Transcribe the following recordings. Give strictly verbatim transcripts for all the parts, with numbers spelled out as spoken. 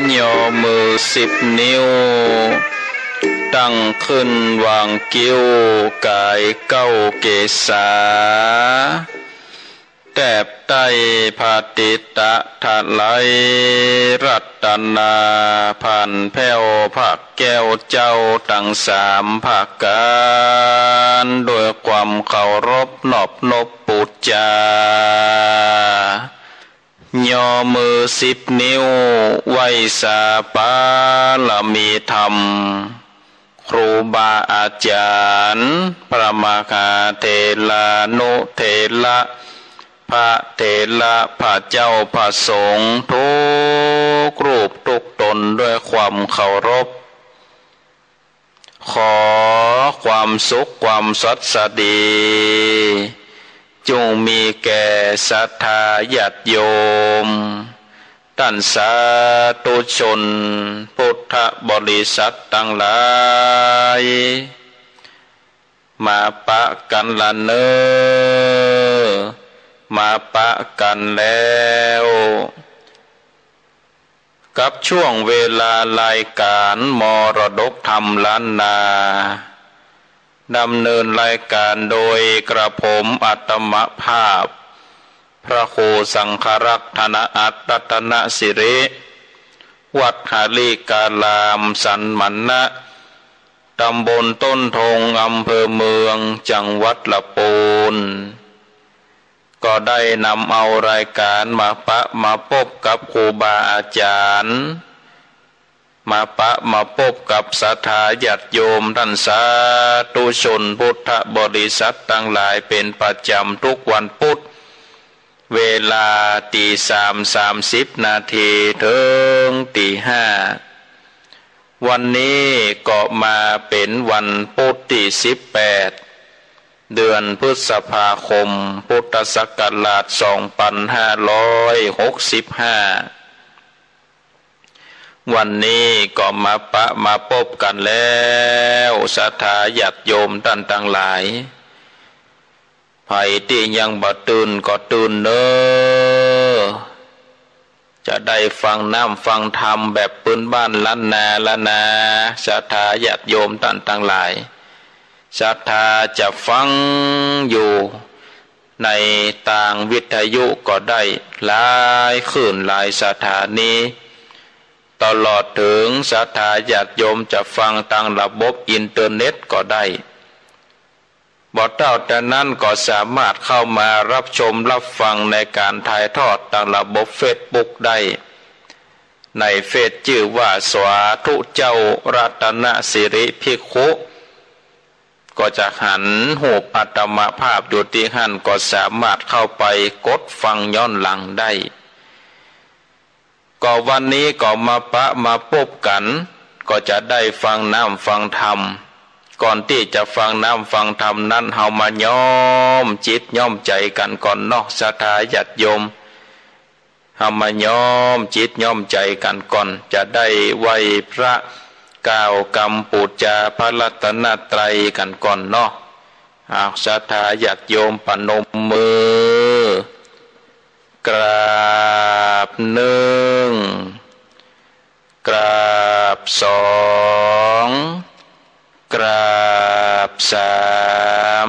ย่อมือสิบนิ้วตั้งขึ้นวางกิ้วกายเก้าเกษาแตบใต้ภาติตะทะไหลรัตนาผ่านแผ้วผักแก้วเจ้าตั้งสามภาคการโดยความเคารพนอบนบปุจจาย่อมือสิบนิ้วไหวสาปาลมีธรรมครูบาอาจารย์พระมหาเถรานุเถระพระเถระพระเจ้าพระสงฆ์ทุกรูปทุกตนด้วยความเคารพขอความสุขความสัตย์สดีจงมีแก่ศรัทธาญาติโยมท่านสาธุชนพุทธบริษัททั้งหลายมาปะกันละเนอมาปะกันแล้วกับช่วงเวลารายการมรดกธรรมล้านนาดำเนินรายการโดยกระผมอัตมภาพพระครูสังฆรักษ์ธนอัตรัตนสิริวัดหาลีกาลามสันมันนะตำบลต้นทงอำเภอเมืองจังหวัดลำพูนก็ได้นำเอารายการมาปะมาพบกับครูบาอาจารย์มาปะมาพบกับศรัทธาญาติโยมท่านสาธุชนพุทธบริษัททั้งหลายเป็นประจำทุกวันพุธเวลาตีสามสามสิบนาทีถึงตีห้าวันนี้ก็มาเป็นวันพุธที่สิบแปดเดือนพฤษภาคมพุทธศักราชสองพันห้าร้อยหกสิบห้าวันนี้ก็มาปะมาพบกันแล้วศรัทธาญาติโยมท่านทั้งหลายไผที่ยังบ่ตื่นก็ตื่นเด้อจะได้ฟังน้ำฟังธรรมแบบปืนบ้านล้านนาล้านนาศรัทธาญาติโยมท่านทั้งหลายศรัทธาจะฟังอยู่ในต่างวิทยุก็ได้หลายคืนหลายสถานีตลอดถึงศรัทธาญาติโยมจะฟังทางระบบอินเทอร์เน็ตก็ได้บ่เท่าแต่นั้นก็สามารถเข้ามารับชมรับฟังในการถ่ายทอดทางระบบเฟซบุ๊กได้ในเฟซชื่อว่าสวาธุเจ้ารัตนสิริภิกขุก็จะหันหูปอัตมภาพอยู่ที่หันก็สามารถเข้าไปกดฟังย้อนหลังได้ก็วันนี้ก็มาปะมาพบกันก็จะได้ฟังน้ำฟังธรรมก่อนที่จะฟังน้ำฟังธรรมนั้นเฮามาย้อมจิตย้อมใจกันก่อนเนาะศรัทธาญาติโยมเฮามาย้อมจิตย้อมใจกันก่อนจะได้ไหวพระกล่าวกรรมปูจาพระรัตนตรัยกันก่อนเนาะเอาศรัทธาญาติโยมปนมมือกราบหนึ่งกราบสองกราบสาม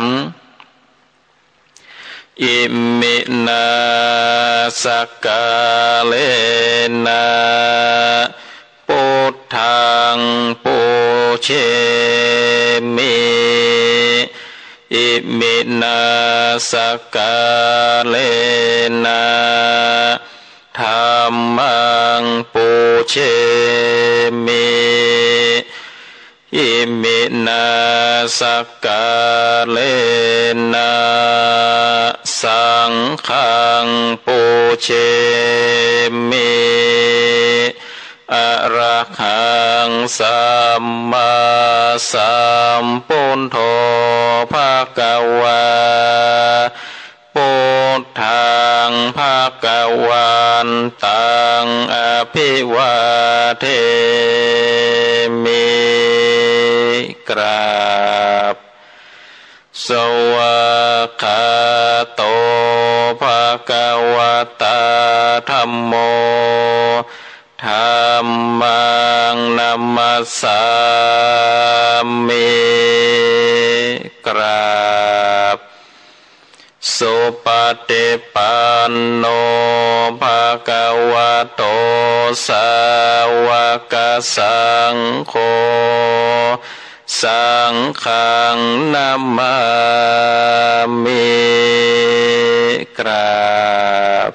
อิมินาสกาเลนะพุทธังปูเชมิอิมินาสกาเลนะธัมมังปูเชมิอิมินาสกาเลนะสังฆังปูเชมิอะระหังสัมมาสัมพุทโธภะคะวาพุทธังภะคะวันตังอภิวาเทมิกราบสวากขาโตภะคะวะตาธัมโมธัมมังนัมมัสสามิกราบสุปฏิปันโนภะคะวะโตสาวกสังโฆสังฆังนัมมามิกราบ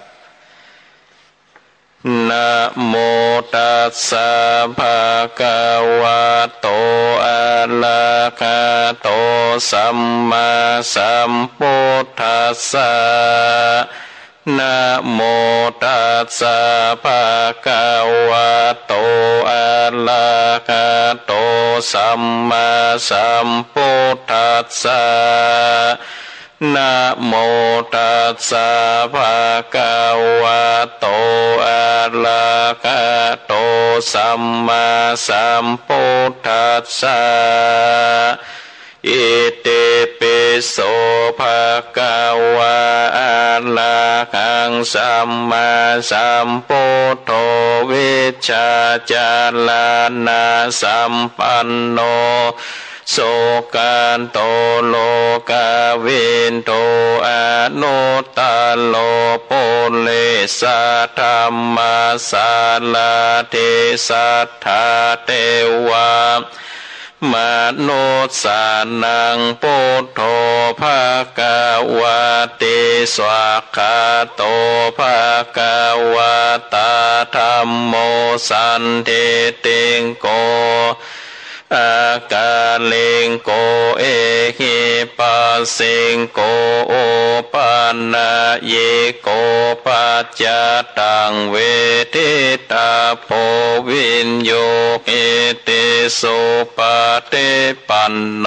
นะโมตัสสะภะคะวะโตอะระหะโตสัมมาสัมพุทธัสสะนะโมตัสสะภะคะวะโตอะระหะโตสัมมาสัมพุทธัสสะนะโมตัสสะภะคะวะโตอะระหะโตสัมมาสัมพุทธัสสะอิติปิโสภะคะวะอะระหังสัมมาสัมพุทโธวิชชาจารณะสัมปันโนโสกันโตโลกวินโตอนุตตโลปุเลสัทธัมมาสาลาเทสัทธาเทวามนุสสานังพุทโธภะคะวะติสวากขาโตภะคะวะตาธัมโมสันทิติงโกอากาลิงโกเอหิปัสสิงโกโอปันนาเยโกปัจจตังเวทิตาโพวินโยเอติสุปฏิปันโน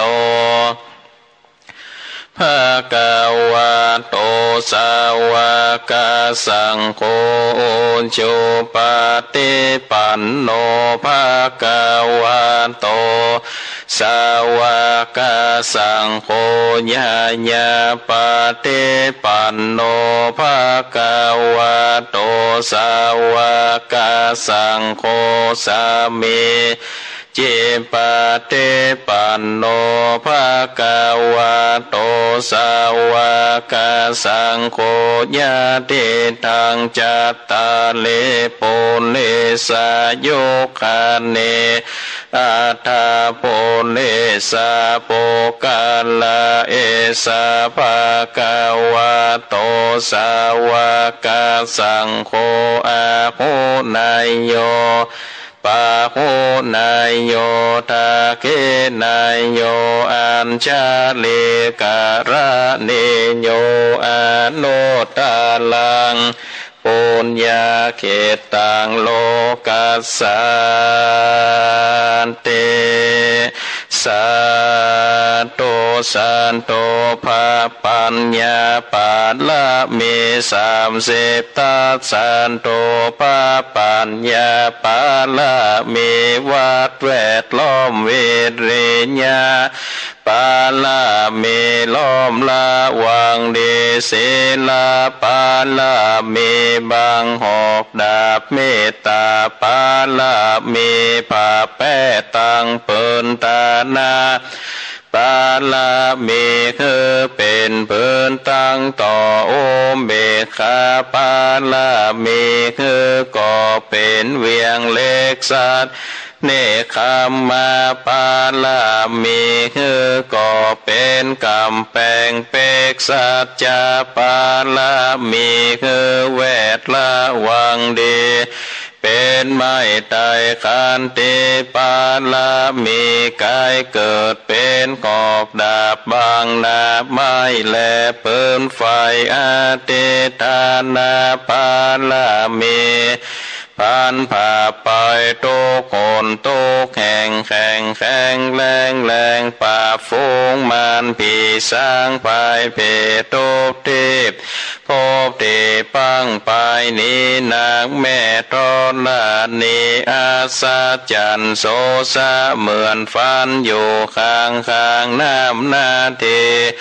ภะคะวะโตสาวกสังโฆจุปฏิปันโนภะคะวะโตสาวกสังโฆญาญาปฏิปันโนภะคะวะโตสาวกสังโฆสามีจิปฏิปันโนภะคะวะโตสาวกสังโฆญาติทังจัตตาเลปุเลสายุคาเนอัฏฐปุเลสาปุกาลาเอสาภะคะวะโตสาวกสังโฆอะหุนายโยปะหุนายโยทาเคนายโยอัญชาลิการะเนโยอนุตตลังปุญญาเขตังโลกัสสันติสันโตสันโตภะปัญญาปาละเมสามสิบทัสสันโตภะปัญญาปาละเมวัดแวดล้อมเวริญญาปาละเมล้อมละวังเดเสลาปาละเมบังหอกดาบเมตตาปาละเมผ่าแป้ตังเปินตานาปาละเมคือเป็นเปินตั้งต่อโอเบคาปาละเมคือก่อเป็นเวียงเล็กสัตเนคามาปาลามีคือก่อเป็นกำแพงเปกสัจจาปาลามีคือแวดละวังดีเป็นไม้ไต่ขันติปาลามีกายเกิดเป็นกอกดาบบางนาไม้แลเปินไฟอาติตานาปาลามีพันผ่าไปทุกคนทุกแห่งแข่งแข่งแรงแรงป่าฟูงมันผีสร้างไปเพทุกทิพพบที่ปังไปนี้นางแม่ทอลานีอาสาจันโสสะเหมือนฟันอยู่ข้างข้างน้ำนาที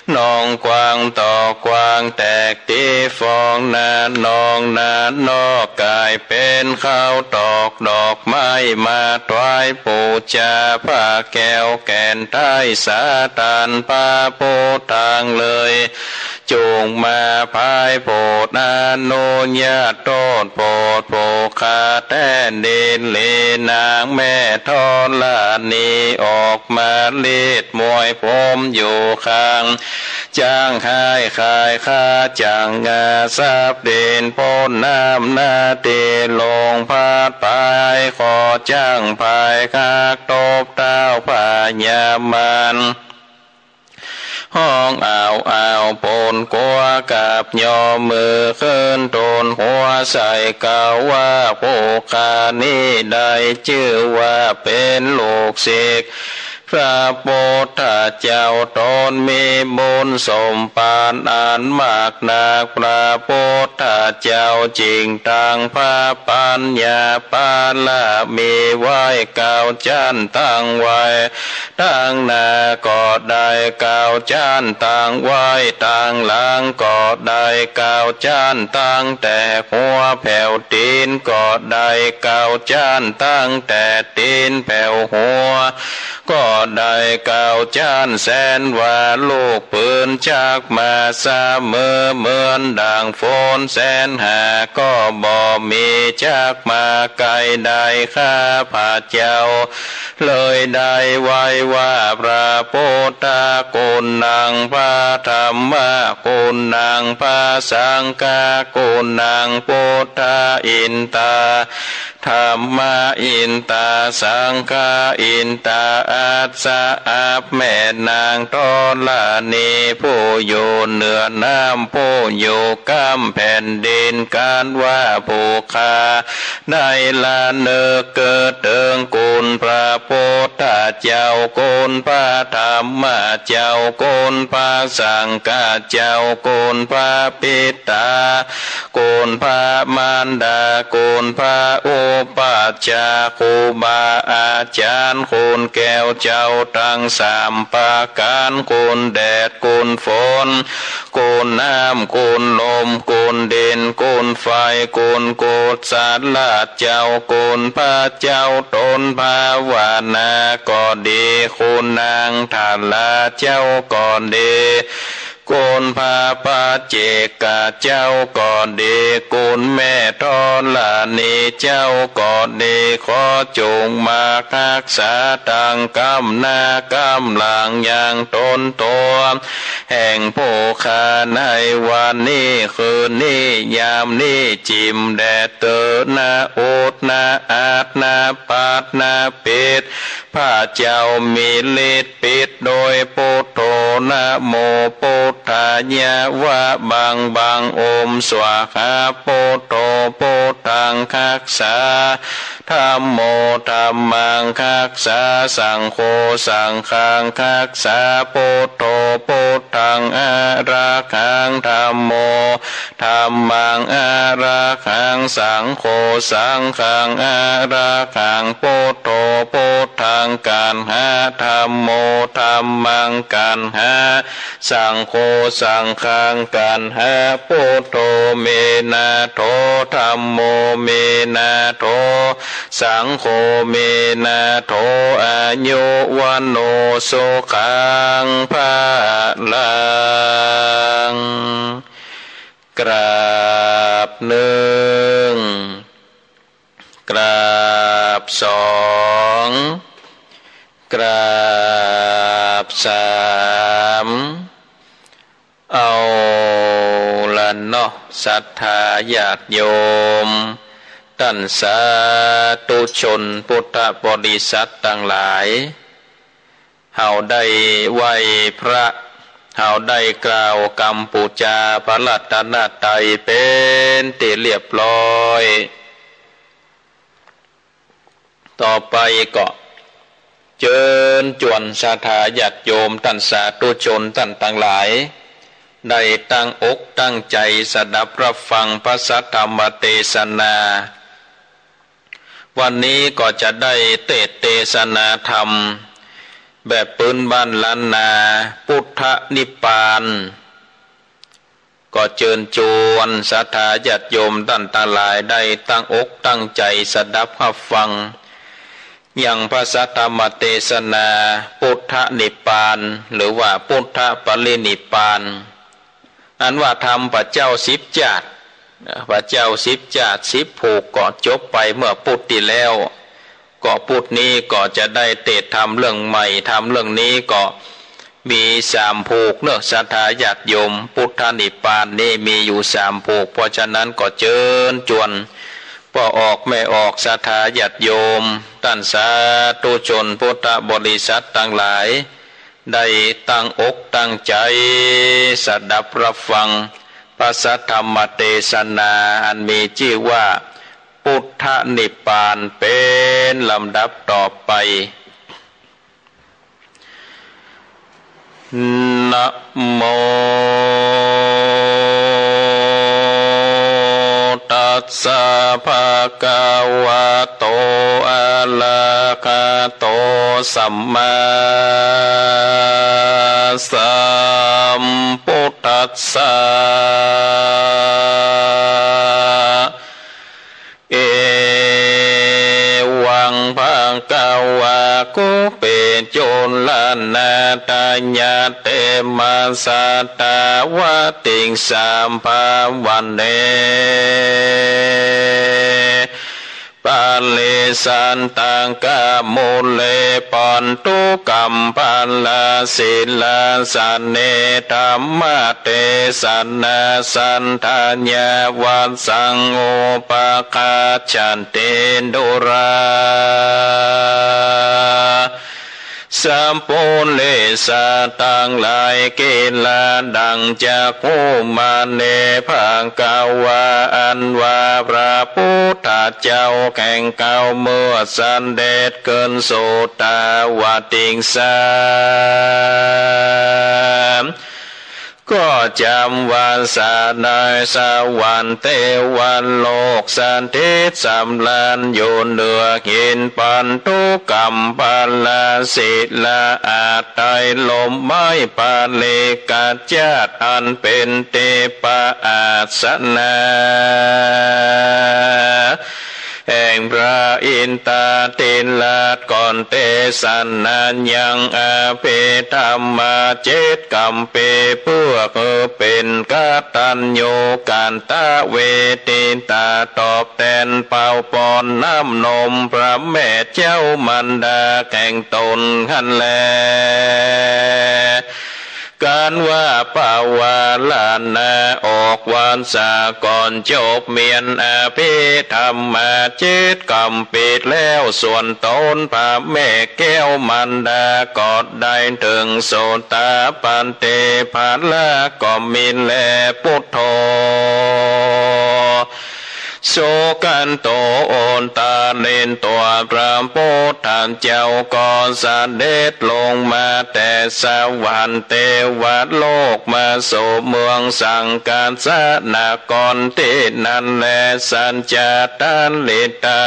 นองกวางต่อกวางแตกตีฟองนานองนานอกกายเป็นข้าวตอกดอกไม้มาถวายปูชาผ้าแก้วแก่นไท้สาตานพาโพทางเลยจงมาภายโพดอานุญาตโทษโพดโภคาแต้นเดนเลนางแม่ทอลานีออกมาเลีดมวยผมอยู่ข้างจ้างหายขายข้าจางงาทราบเด่นพ้นน้ำนาเตลงพาดปายขอจ้างภายคากตบเต้าพญามานห้องอ่าวอ่าวปนกัวกับยอมือขึ้นตนหัวใส่กาว่าผู้คานี้ได้ชื่อว่าเป็นลูกศิษย์พระโพธิเจ้าตนมีบุญสมปานอันมากนักพระโพธิเจ้าจริงตังพระปัญญาปาละมีไว้เก่าจันตั้งไว้ตั้งหน้าก็ได้เก่าจันตั้งไว้ตั้งหลังก็ได้เก่าจันตั้งแต่หัวแผ่วตีนก็ได้เก่าจันตั้งแต่ตีนแผ่วหัวก็ได้เก่าจานแสนว่าลูกปืนจากมาเสมอเหมือนด่างฝนแสนหาก็บ่มีจากมาไกลได้ข้าพระเจ้าเลยได้ไว้ว่าพระพุทธคุณนางพระธรรมคุณนางพระสังฆคุณนางพุทธอินตาธรรมอินตาสังฆอินตาอัสสะอาบแม่นางทอลานีผู้อยู่เหนือน้ำผู้อยู่กำแผ่นดินการว่าผู้คาได้ละเนอเกิดเดิงกุลพระพุทธเจ้ากุลพระธรรมเจ้ากุลพระสังฆเจ้ากุลพระปิตากุลพระมารดากุลพระอุปัชฌาย์ครูบาอาจารย์คุณแก้วเจ้าตั้งสามประการคุณแดดคุณฝนคุณน้ำคุณลมคุณดินคุณไฟคุณโกฏสัตว์ลาดเจ้าคุณพระเจ้าตนภาวนาก็ดีคุณนางทาลาเจ้าก็ดีกุลพาปาเจกาเจ้าก่อนดีกุลแม่ทอลานีเจ้าก่อนดีขอจงมารักษาตังกำนากำลังอย่างตนตัวแห่งผู้ขาในวันนี้คืนนี้ยามนี้จิมแดดเตอนาอุดนาอาดนาปาดนาปิดพระเจ้ามีฤทธิ์ปิดโดยพุทโธนะโมพุทธายะวะบังบังโอมสวาหาพุทโธพุทธังคักษาธัมโมธัมมังคักษาสังโฆสังฆังคักษาพุทโธพุทธังอะระหังธัมโมธัมมังอะระหังสังโฆสังฆังอะระหังพุทโธพุทธังกันหาธัมโมธัมมังกันหาสังโฆสังฆังกันหาพุทโธเมนะโธธัมโมเมนะโธสังโฆเมนะโธอายุวันโนสุขังภาลังกราบหนึ่งกราบสองกราบสามเอาละเนาะศรัทธาญาติโยมท่านสาธุชนพุทธบริษัททั้งหลายเฮาได้ไหว้พระเฮาได้กล่าวกรรมปูจาพระรัตนตรัยเป็นที่เรียบร้อยต่อไปก็เชิญจวนศรัทธาญาติโยมท่านสาธุชนท่านทั้งหลายได้ตั้งอกตั้งใจสดับรับฟังพระสัทธรรมเทศนาวันนี้ก็จะได้เทศเทศนาธรรมแบบปืนบ้านล้านนาพุทธนิพพานก็เชิญชวนศรัทธาญาติโยมท่านทั้งหลายได้ตั้งอกตั้งใจสดับรับฟังอย่างพระสัทธรรมเทศนาพุทธนิพพานหรือว่าพุทธปรินิพพานอันว่าธรรมพระเจ้าสิบจาตุพระเจ้าสิบจาตุสิบผูกก็จบไปเมื่อพุทธที่แล้วก็พุทธนี้ก็จะได้เทศธรรมเรื่องใหม่ธรรมเรื่องนี้ก็มีสามผูกเนื้อศรัทธาญาติโยมพุทธนิพพานนี่มีอยู่สามผูกเพราะฉะนั้นก็เชิญชวนพอออกไม่ออกศรัทธาญาติโยมท่านสาธุชนพุทธบริษัททั้งหลายได้ตั้งอกตั้งใจสดับรับฟังพระสัทธรรมเทศนาอันมีชื่อว่าพุทธนิพพานเป็นลำดับต่อไปนะโมตัสสะภะคะวะโตอะระหะโตสัมมาสัมพุทธัสสะเอวังภะคะวะโกเปโจลนาตาญาเตมาสัตตาวะติงสามภาวันเนปาเลสันตังกะโมเลปันตุกัมปัลลาศิลาสันเนธรรมเตสันนาสันทาญาวัสสังโอปะคาชันเตดุราสัมปุเลสาตังหลายเกลาดังจากภูมาเนภังกาวาอันว่าพระพุทธเจ้าแข่งเก่าเมื่อสันเด็จเกินโสตาวาติงสามก็จำวันสาในสวรรค์เทวันโลกสันติสำลานโยนเดือหินปันทุกรรมปัลลาศิลาอาไตลมไม้ปาเลกาจาตอันเป็นเตปะอาสนาแห่งพระอินตาติลาดก่อนเตสันนันยังอาเพธรรมาเจตกัมเปเพื่อเป็นกตัญญูการตะเวทิตาตอบแทนเป่าปอนน้ำนมพระแม่เจ้ามันดาแข่งตนขันแลการว่าป่าวาลานาออกวันสาก่อนจบเมียนอาภิธรรมาเจตกรรมปิดแล้วส่วนตนพระแม่แก้วมันดากอดได้ถึงโสตาปันเตภาลาก็มินแลพุทโธโสกันโตโอนตาเลนตัวพระพุทธเจ้าก็เสด็จลงมาแต่สวรรค์เทวโลกมาสู่เมืองสังกาสนากรที่นั่นแลสัญจาตันลิตา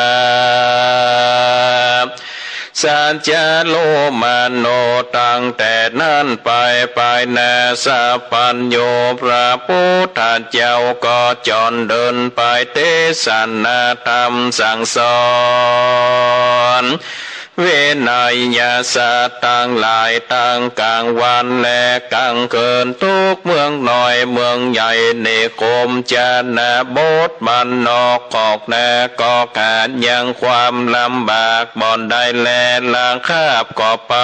สัจจโลมาโนตั้งแต่นั้นไปไปนาสะปัญโยพระพุทธเจ้าก็จรเดินไปเทศนาธรรมสั่งสอนเวนยศาสตร์ตั้งหลายตั้งกลางวันและกลางคืนทุกเมืองน้อยเมืองใหญ่ในโคมจานาบทมันนอกขอกนาก็การยังความลำบากบ่อนได้แลลางคาบก็ไป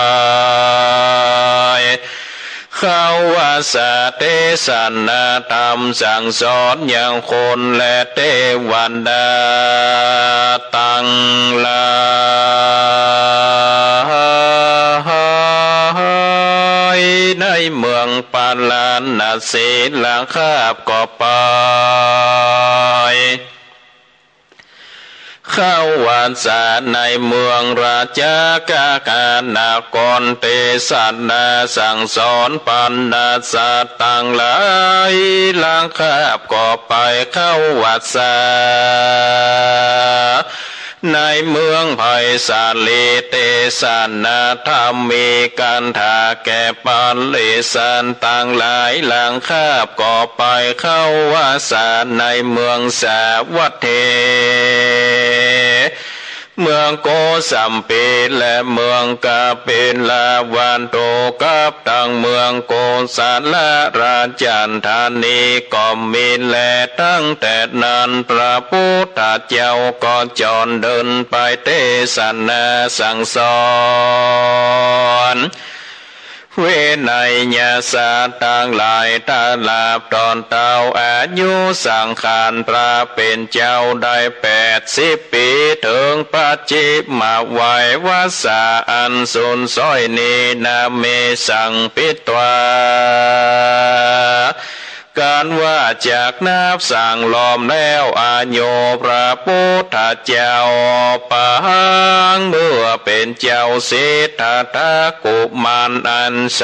เขาว่าสาเทศนาธรรมสั่งสอนอย่างคนและเทวันดาตั้งหลายในเมืองปาลานาศีลาคาบก็ไปเข้าวันสาในเมืองราชกาการนากรเทศนาสั่งสอนปัญญาสัตต่างหลายลังคาบก็ไปเข้าวัดสาในเมืองไผ่สาลีเตสานาธรรมมีการถาแก่ปันเลสันต่างหลายหลังคาบก่อไปเข้าวาสาในเมืองสาวัตเทเมืองโกสัมปีและเมืองกาเป็นลาวันโตกับตั้งเมืองโกสาลาราจันธานีก็มีแลตั้งแต่นั้นพระพุทธเจ้าก็จรเดินไปเทศนาสั่งสอนเวไนยศาสตร์ต่างหลายตาลาบตอนเต้าอายุสังขารพระเป็นเจ้าได้แปดสิบปีถึงปัจจิมาไหววาสาอันสุนส้อยนีนาเมสังปิตวาการว่าจากนับสั่งล้อมแล้วอาโยพระพุทธเจ้าปางเมื่อเป็นเจ้าสิทธัตถะกุมารอันเส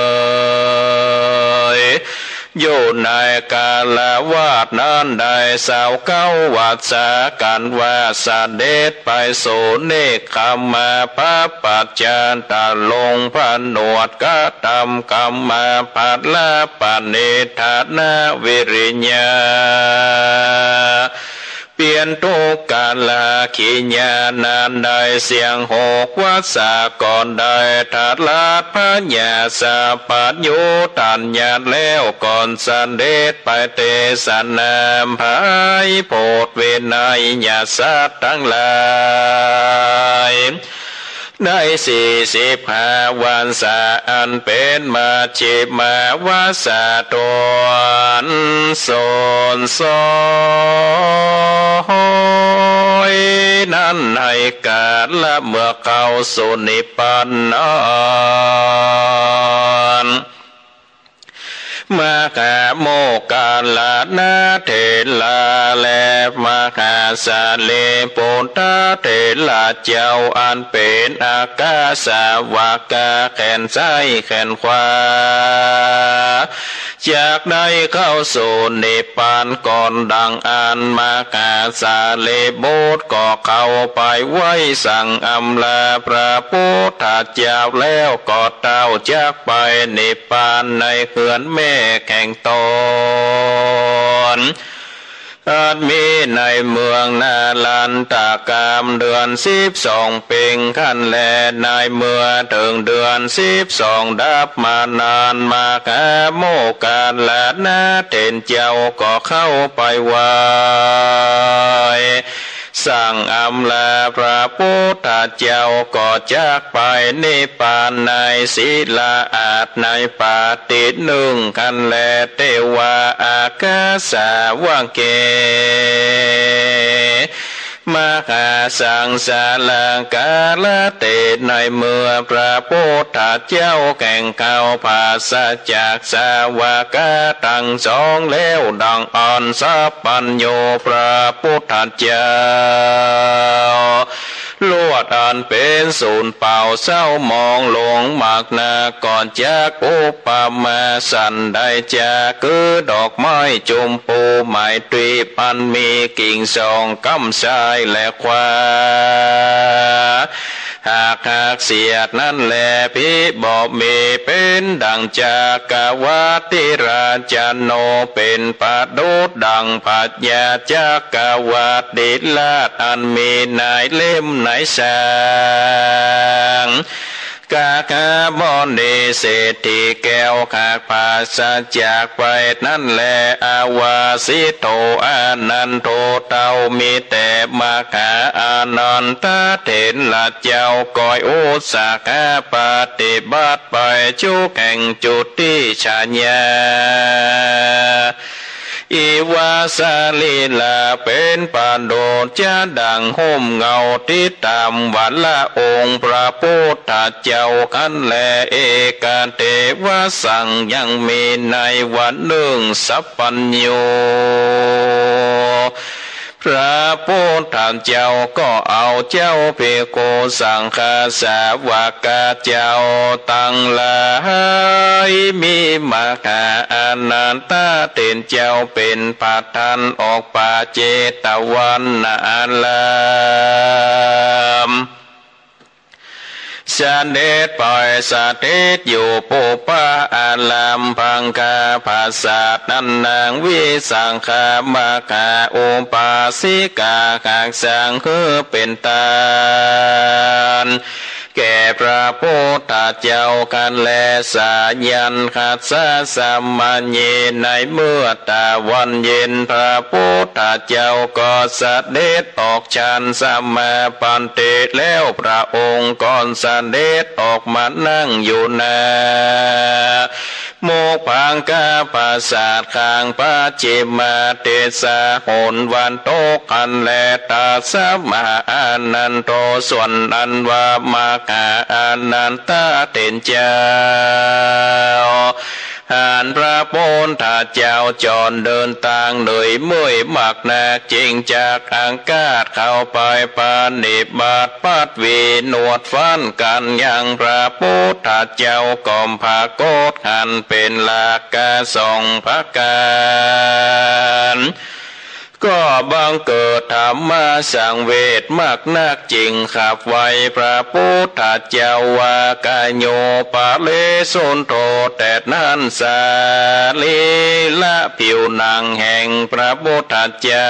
วยอยู่ในกาลวาดนั้นได้สาวเก้าวัดสากันว่าเสด็จไปสู่เนคขมาพระปัจจานตาลงพระหนวดกะทำกรรมาปัดละปานิธานาวิริญญาเปลี่ยนทุกกาลาขีญานานได้เสียงหกวัดสาก่อนได้ทัดลาดพระญาสาปัญโยตัญญาแล้วก่อนสันเดชไปเตสนามภายโพธเวนัยญาสัตทั้งหลายได้สี่สิบห้าวันสาอันเป็นมาจิมาวาสาตนโซนโซยนั้นให้กาลละเมื่อเข้าสุนิพพานนั้นมาคาโมกาลานาเถลาและมาคาสาเลปุตตะเถลาเจ้าอันเป็นอากาสาวากาแขนซ้ายแขนขวาจากได้เข้าสู่นิพพานก่อนดังอันมาคาสาเลบุตรก็เข้าไปไว้สั่งอำลาพระพุทธเจ้าแล้วก็เต้าจากไปนิพพานในเขื่อนแม่แข่งตนอาจมีในเมืองนาลันตากามเดือนสิบสองเป่งขันแลในเมื่อถึงเดือนสิบสองดับมานานมาคาโมกาลานาเทนเจ้าก็เข้าไปไหวสั่งอำลาพระพุทธเจ้าก็จากไปนิพพานในศีลาอาจในปาติหนึ่งกันแลเทวาอากาสาวะเกมหาสังสารังกาลเตในเมื่อพระพุทธเจ้าแข่งเข้าภาษาจากสาวกาทั้งสองแล้วดังอ่อนสัพพัญโยพระพุทธเจ้าลวดอันเป็นศูนย์เป่าเศร้ามองลงมากนาก่อนจากอุปมาสันได้จากคือดอกไม้จุมปูไม้ตรีปันมีกิ่งสองกำชายและควาหากหากเสียดนั่นแหละพิบอกมีเป็นดังจากวัติราชโนเป็นปะดุดดังปัจญาจากวัติลาดอันมีนายเล่มนายสางกาคาบอนเดเศรษฐีแก้วขากภาษาจากไปนั่นแลอาวาสิโตอานันโตเต้ามีแต่มาขาอานันตเถรละเจ้าก้อยอุสาคาปฏิบัติไปจุแห่งจุดที่ชาญาอีวาสาลีลาเป็นปานโดจะดังห่มเงาที่ตามวันละองค์พระพุทธเจ้ากันแลเอกเทวสังยังมีในวันหนึ่งสัพพัญโยพพระพุทธเจ้าก็เอาเจ้าเพโกสังฆาสาวกเจ้าตั้งหลายมีมาคาอนันตาเต็นเจ้าเป็นประธานออกป่าเจตวันนาลามสเด็จปล่อยสเด็จอยู่ปุปะอาลามพังคาภาษานันนางวิสังขามาคาอุปาสิกาขากสังคือเป็นตานแก่พระพุทธเจ้ากันแลสายันขัดสะสัมมัญเยในเมื่อตาวันเย็นพระพุทธเจ้าก็เสด็จออกฌานสมาปันเตแล้วพระองค์ก่อนเสด็จออกมานั่งอยู่นาโมกพังกาปราสาทข้างพระจิมาเตสาหนวันโตกันแลตาสมาอานันโตส่วนอันว่ามาคาอานันตาเต็นเจ้าหานพระพุทธเจ้าจรเดินทางเหนื่อยเมื่อยมากนักจริงจากอากาศเข้าไปปานิบาตปัดวีนวดฟันกันอย่างพระพุทธเจ้ากอมภาโกฏหันเป็นลากาสองพระการก็บังเกิดธรรมะสังเวชมากนักจริงขับไว้พระพุทธเจ้าวากายโยปะเลสุนโตแต่นั้นสาลีละผิวหนังแห่งพระพุทธเจ้า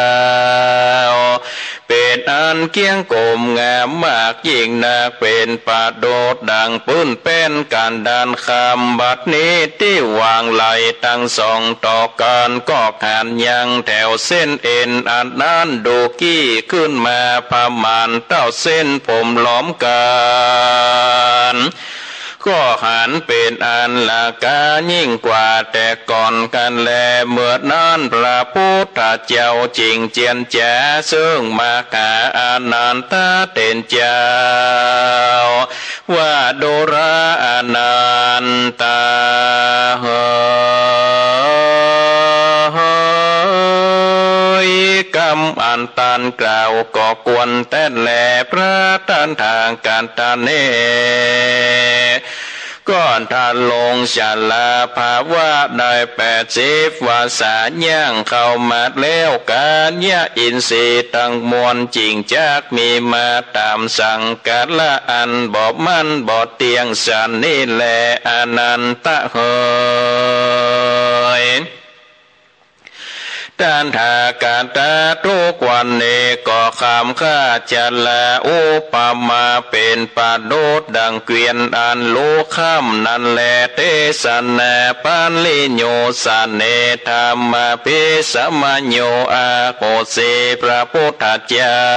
เป็นอันเกียงโกมงามมากยิ่งนักเป็นปาโดดดังปื้นเป็นการดานคำบัดนี้ที่วางไหลตั้งสองต่อกันก็ขานยังแถวเส้นเอ็นอันนั้นดูกี้ขึ้นมาประมาณเต้าเส้นผมล้อมกันก็หันเป็นอันละกายิ่งกว่าแต่ก่อนกันแลเมื่อนั้นพระพุทธเจ้าจริงเจียนแจ๋ซึ่งมาคาอานันตาเต็นเจ้าว่าโดราอานันตาเฮกรรมอันตันกล่าวก่อกวนแต่แลพระตันทางการตาเนก่อนทานลงชาลาภาวะได้แปดสิบวาสาย่างเข้ามาแล้วการยะอินทรีย์ตั้งมวลจริงจากมีมาตามสังกัดละอันบ่มันบ่เตียงสันนี่แลอนันตะเฮยด้านทากาตาทุกวันนี้ก็คำข้าจะละอุปมาเป็นปาโดดดังเกวียนอันลูกข้ามนั่นแลเตสนาปันลิโยสเนธรรมพิสมัญโยอาโกเสพระพุทธเจ้า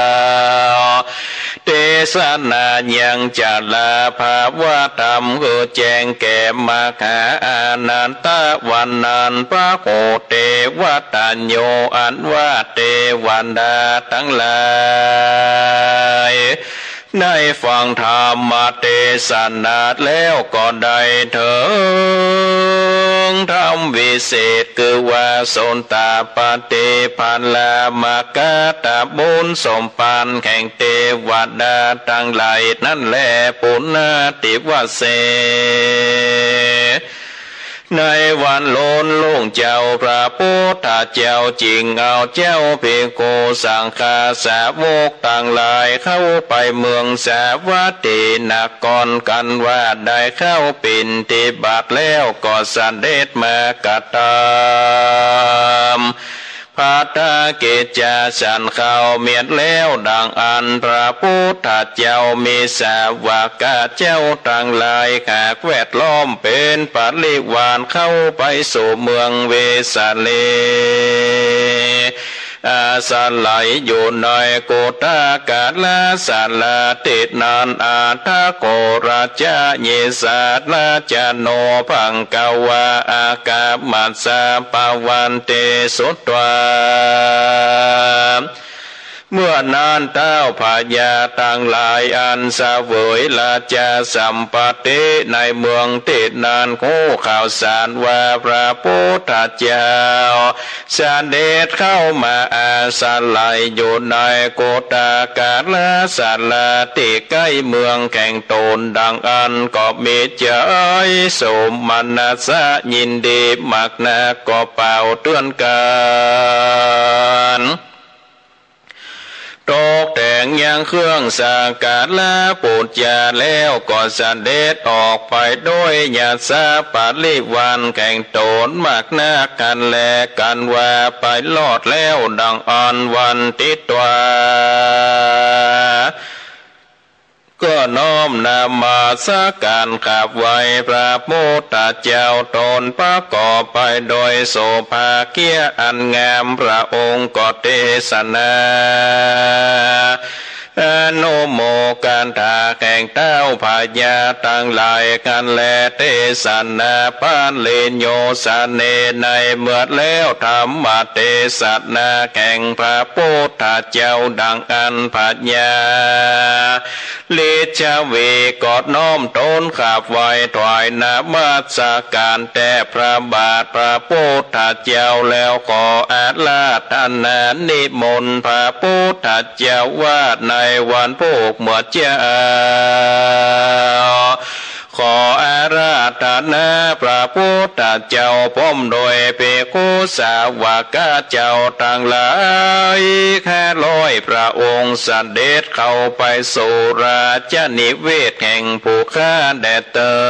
เตสนายังจะลาภาวะธรรมคือแจ้งแก่มาคาอานันตะวันนันพระโคเทวตัญโยอันว่าเทวันดาทั้งหลายในฟังธรรมเทศนาแล้วก็ได้เถิงธรรมวิเศษคือว่าสนตาปฏิพันลามากาตาบุญสมปานแห่งเทวดาทั้งหลายนั่นแหละปุณติวเสในวันโลนลุงเจ้าพระพุทธเจ้าจริงเอาเจ้าเพโกสังฆาสาวกต่างหลายเข้าไปเมืองสาวัตถีนครกันว่าได้เข้าปินติบัติแล้วก็เสด็จมากตามพัทธกิจจาฉันเข้าเมียดแล้วดังอันพระพุทธเจ้ามีสาวกเจ้าต่างหลายขากแวดล้อมเป็นปริวารเข้าไปสู่เมืองเวสาลีอาสาไหลอยู่ในโกตากาลาสาลาติดนานอาทาโกราชาเยสาลาจโนพังกาวาอากามัสสาปวันเตสุตวาเมื่อนานเต้าพญาต่างหลายอันสเวยลาจาสัมปติในเมืองติดนานคู่ข่าวสารว่าพระพุทธเจ้าเสด็จเข้ามาอาศัยอยู่ในโกฏากาลศาลาที่ใกล้เมืองแข่งตนดังอันก็มีใจสมนัสยินดีมักนาก็เป่าเตือนกันตกแต่งยังเครื่องสักการละปูจาแล้วก็เสด็จออกไปโดยญาสาปาลิวันแข่งโตนมากนากันแลกันว่าไปลอดแล้วดังอ่อนวันติดตัวก็น้อมนำมาสักการขับไว้พระพุทธเจ้าตนประกอบไปโดยโสภาเกียอันงามพระองค์ก็เทศนาอนุโมกันทาแข่งเต้าพญาตั้งหลายกันแลเทศนาปานเลนโยสเนในเมื่อแล้วธรรมเทศนาแข่งพระพุทธเจ้าดังอันพญาลิชเวกอดน้อมตนขับไว้ถวายนามัสการแต่พระบาทพระพุทธเจ้าแล้วขออาราธนานิมนต์พระพุทธเจ้าว่าในวันพวกเมื่อเจ้าขออาราธนาพระพุทธเจ้าพร้อมโดยเปกุสาวกเจ้าต่างหลายแค่ลอยพระองค์เสด็จเข้าไปสู่ราชนิเวศแห่งผู้ฆ่าแดดเตอ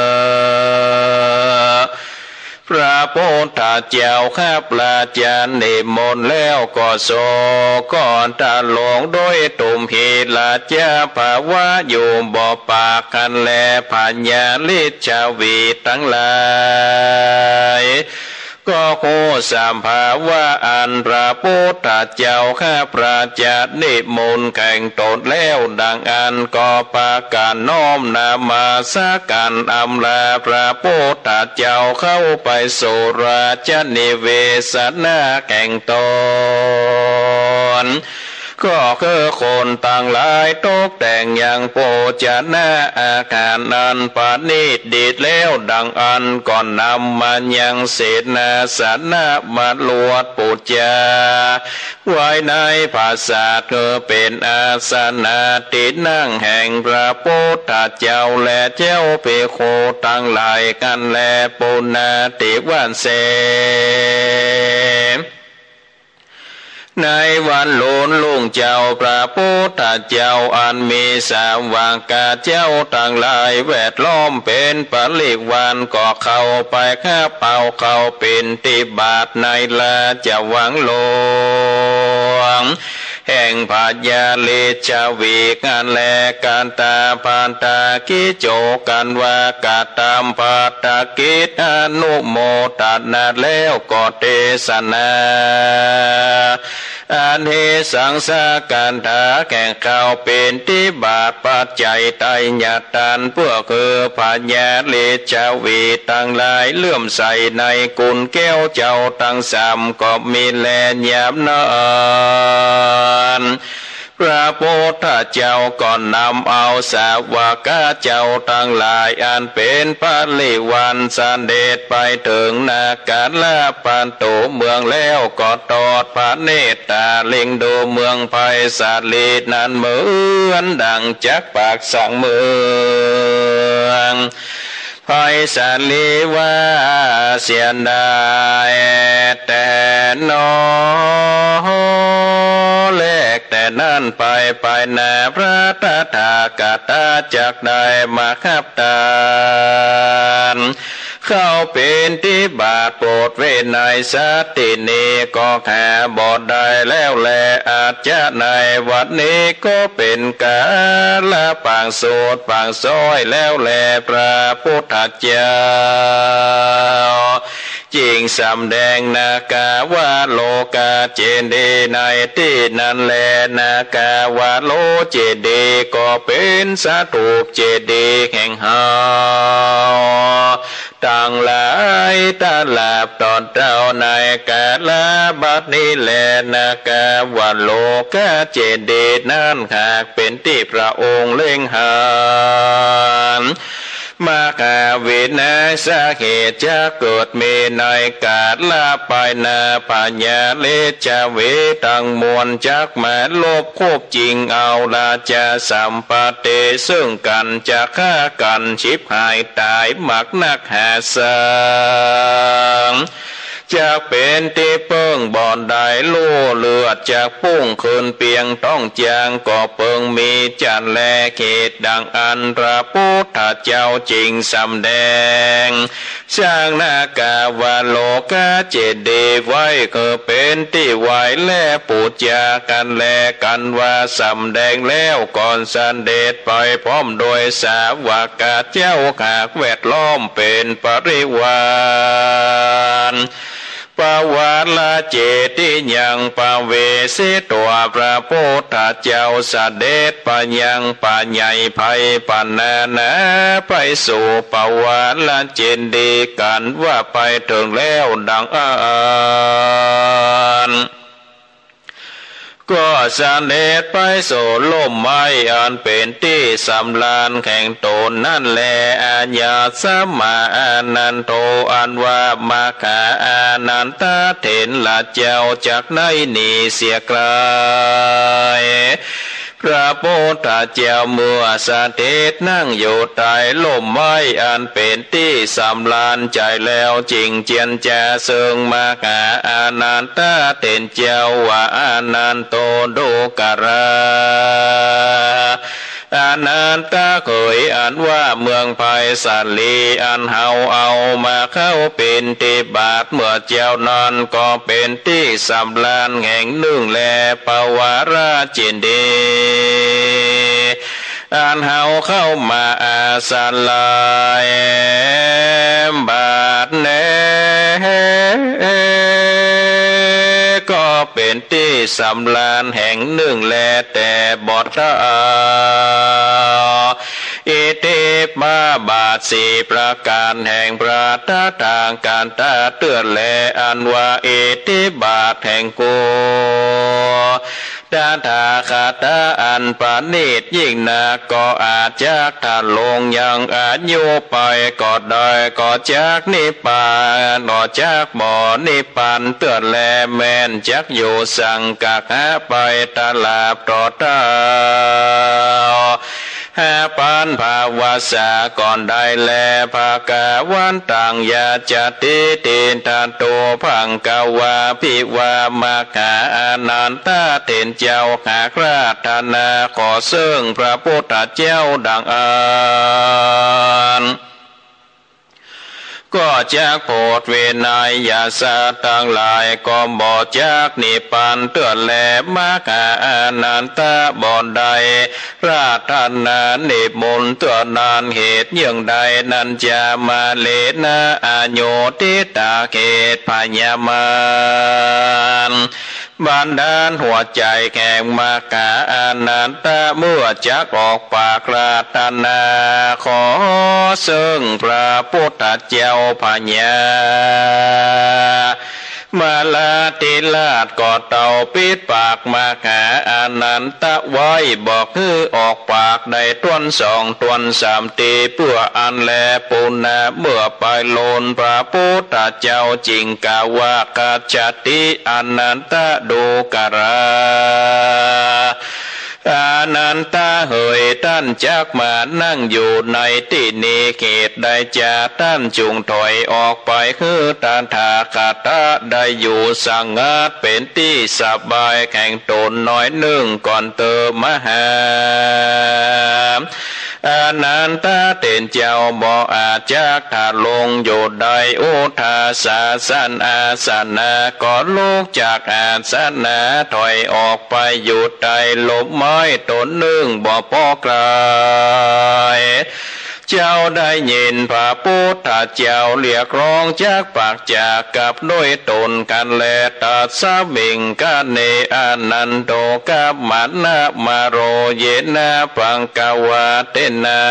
พระพุทธเจ้าข้าปราจารย์นิมนต์แล้วก็โศก่อนตาหลงโดยตุมพีลาจาภาวะอยู่บ่อปากกันแลปัญญาลิชวีทั้งหลายก็โคสัมภาวะอันพระพุทธเจ้าข้าพระจานิมนต์แข่งตนแล้วดังอันก็ปาการน้อมนามาสักการอำลาพระพุทธเจ้าเข้าไปสู่ราชนิเวศนาแข่งตนก็คือคนต่างหลายตกแต่งอย่างโภชนาอาคารนันปานิชดีแล้วดังอันก่อนนำมายังเศษนาสนะมาลวดปูจาไว้ในภาษาเธอเป็นอาสนะตินั่งแห่งพระพุทธเจ้าและเจ้าเปโคต่างหลายกันแลปุณาติวันเสในวันโลนลุงเจ้าพระพุทธเจ้าอันมีสาวกาเจ้าต่างหลายแวดล้อมเป็นปริวารก็เข้าไปข้าเป่าเข้าเป็นติบาทในลาจะหวังหลวงแห่งพญาลิชวีกันแลการตาปานตากิโจกันว่ากาตามปาตากิจอนุโมทนาแล้วก็เทศนาอันเหสังสาการถาแข่งข้าวเป็นที่บาทปัจจัยไตญาตันเพื่อคือพญาลิชวีตั้งหลายเลื่อมใสในกุลแก้วเจ้าตั้งสามก็มีแลยามนอนพระพุทธเจ้าก่อนนำเอาสาวกเจ้าทั้งหลายอันเป็นปริวารเสด็จไปถึงนาการลาปันโตเมืองแล้วก็ตอดพระเนตรตาเล็งดูเมืองไผ่สาลีนั้นเหมือนดังจักปากสั่งเมืองไผ่สาลีว่าเสียดายแต่นอเล็กแต่นั่นไปไปนาพระตถากตาจากได้มาขับตานเข้าเป็นที่บาทโปรดเวนัยสัตตินีก็แค่บอดได้แล้วแลอาจจะในวันนี้ก็เป็นกาละปางโสดปางซ้อยแล้วแลพระพุทธเจ้าจริงสำแดงนากาวาโลกาเจเดในที่นั้นแลนากาวาโลเจเดก็เป็นสาถูปเจเดแห่งเฮาต่างหลายตาลาบตอนเจ้าในกาลาบัดนี้แลนากาวาโลกาเจเดนั้นหากเป็นที่พระองค์เล็งหามาคาเวนะสาเหตุจะเกิดเมในกาลาไปนาปัญญาเลจเวตังมวลจักมาลบควบจริงเอาลาจะสัมปเตซึ่งกันจะฆ่ากันชิบหายตายมักนักหาสังจะเป็นที่เปิงบ่อนได้ลู่เลือดจากพุ่งคืนเปียงต้องจางก็เปิงมีจันแลเขตดังอันพระพุทธเจ้าจริงสำแดงสร้างนากาวาโลกาเจดีไว้คือเป็นที่ไหวและปูจากันแลกันว่าสำแดงแล้วก่อนสันเดชไปพร้อมโดยสาวกเจ้าหากแวดล้อมเป็นปริวารปวาลาเจติยังปเวสิตัวพระพุทธเจ้าเสด็จไปยังป่าใหญ่ภัยปนานาไปสู่ปวาลาเจดีกันว่าไปถึงแล้วดังอ่านก็เสด็จไปสู่ล่มไม้อันเป็นที่สำลานแข่งตนนั่นแลอาญาสมาอานันโตอันว่ามาขาอานันตาเถนละเจ้าจากในนีเสียไกลพระพุทธเจ้าเมื่อเสด็จนั่งอยู่ใต้ล่มไม้อันเป็นที่สำลานใจแล้วจริงเจียนจะเสงมาหาอานันตาเถนเจ้าว่าอานันโตดูกราอานันตาเคยอ่านว่าเมืองไผ่สัลลีอันเฮาเอามาเข้าเป็นที่บาทเมื่อเจ้านอนก็เป็นที่สำลานแห่งหนึ่งแลปวาราจินดีอันเฮาเข้ามาอาศัยลายบาทเนก็เป็นที่สำลานแห่งหนึ่งแลแต่บอดตาอิติมาบาทสี่ประการแห่งพระตาทางการตาเตือนแลอันว่าอิติบาทแห่งกูดาถาคาตาอันปานิชยิ่งนาก็อาจจากถ้าลงยังอายุไปก็ได้ก็จากนิพพานก็จากบ่อนิพพานเตือนแลแม่นจักอยู่สังกักหาไปตลาบต่อตาหาปานภาวาสาก่อนได้แลภากาวันต่างยาจติตินทานโตพังกาวาภิวามาคาอานันตาเถนเจ้าหากราธนาขอซึ่งพระพุทธเจ้าดังอ่านก็จากโพธเวนายยาสาตั้งหลายก็บ่จากนิพพานเตือนแลมาคาอานันตาบ่อนใดราธนานิมนต์เตือนนานเหตุยังใดนันจะมาเลนะอาโยติตาเขตพญามารบันดาลหัวใจแข่งมาคาอานันตาเมื่อจักออกปากราธนาขอซึ่งพระพุทธเจ้าพญามาลาติลาดกอดเต่าปิดปากมาหาอานันตะไว้บอกคือออกปากได้ตวนสองตวนสามตีเพื่ออันแลปุณะเมื่อไปโลนพระพุทธเจ้าจริงกาวากาจติอานันตะดูกราอานันตาเหยท่านจักมานั่งอยู่ในที่นี้เขตใดจะท่านจุงถอยออกไปคือตาถาคาตาได้อยู่สังงัดเป็นที่สบายแข่งตนน้อยหนึ่งก่อนเติมมหาอานันตาเต็นเจ้าบ่อาจจากถ้าลงอยู่ใดอุทาสาสันอาสนะก็ลุกจากอาสนะถอยออกไปอยู่ใดลมไม้ต้นหนึ่งบ่พอกลายเจ้าได้ยินพระพุทธเจ้าเรียกร้องจากปากจากกับด้วยตนกันแลตัสสะมิงกะเนอนันโตกับมัตนะมาโรเยนะปังกวาเตนะ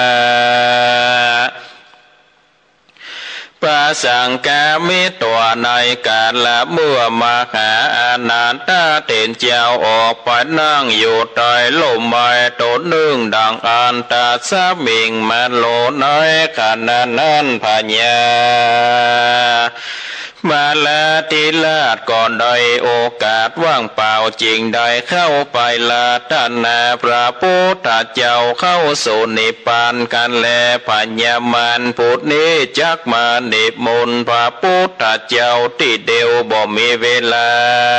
ปะสังกามิตัวในการละเมื่อมาหาอานันตาเต็นเจ้าออกไปนั่งอยู่ใต้ลมไม้ต้นหนึ่งดังอันตาสามิงมาโลน้อยขนาดนั้นพญามาลาติลาดก่อนใดโอกาสว่างเปล่าจริงใดเข้าไปลาตนาพระพุทธเจ้าเข้าสู่นิพพานกันแลพญามารพุทธนี้จักมานิมนต์พระพุทธเจ้าที่เดียวบ่มีเวลา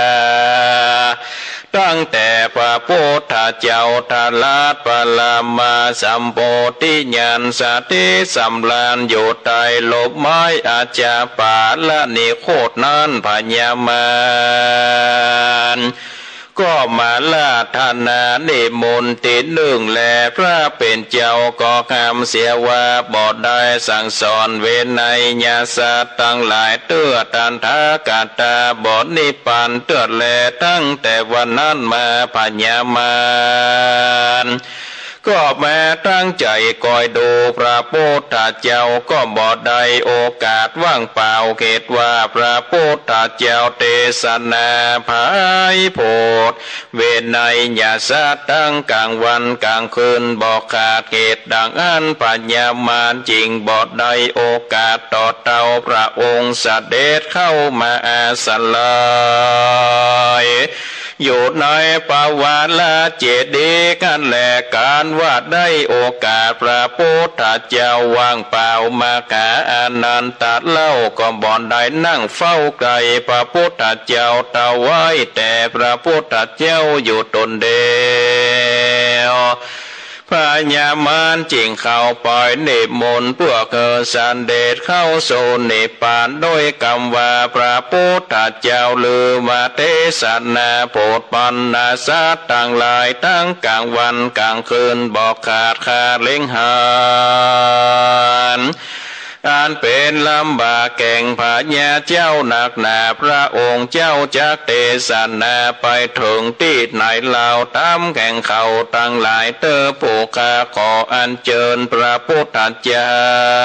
ตั้งแต่พระพุทธเจ้าทาลาดปลามาสัมโพธิญาณสติสัมลานอยู่ใต้ลมไม้อาจาปาละนิโคตนั้นพญามารก็มาลาธนานิมนต์ติดหนึ่งแลพระเป็นเจ้าก็คำเสียว่าบ่ได้สั่งสอนเวไนยาสัตตั้งหลายเตื้อตันทากาตาบ่นิพพานเตื้อแลตั้งแต่วันนั้นมาพญามารก็แม้ตั้งใจคอยดูพระพุทธเจ้าก็บ่ได้โอกาสว่างเปล่าเกตว่าพระพุทธเจ้าเทศนาภายโพธิเวไนยาสัตตั้งกลางวันกลางคืนบ่ขาดเกตดังอันพญามารจริงบ่ได้โอกาสต่อเต่าพระองค์เสด็จเข้ามาอาสลัยอยู่ในปวาลาเจดีย์กันแลการว่าได้โอกาสพระพุทธเจ้าว่างเปล่ามาหาอานันตเล่าก็บ่ได้นั่งเฝ้าไกลพระพุทธเจ้าตาไว้แต่พระพุทธเจ้าอยู่ตนเดียวพญามารจึงเข้าไปนิมนต์พวกเธอสันเดชเข้าสู่นิพพานโดยคำว่าพระพุทธเจ้าลือมาเทศนาโปรดปันนาสัตว์ต่างหลายทั้งกลางวันกลางคืนบอกขาดคาเล็งหานอันเป็นลำบากแก่งพญาเจ้าหนักหนาพระองค์เจ้าจักเทศนาไปถึงที่ไหนเล่าตามแข่งเขาตั้งหลายเตอผู้ข้าขออัญเชิญพระพุทธเจ้า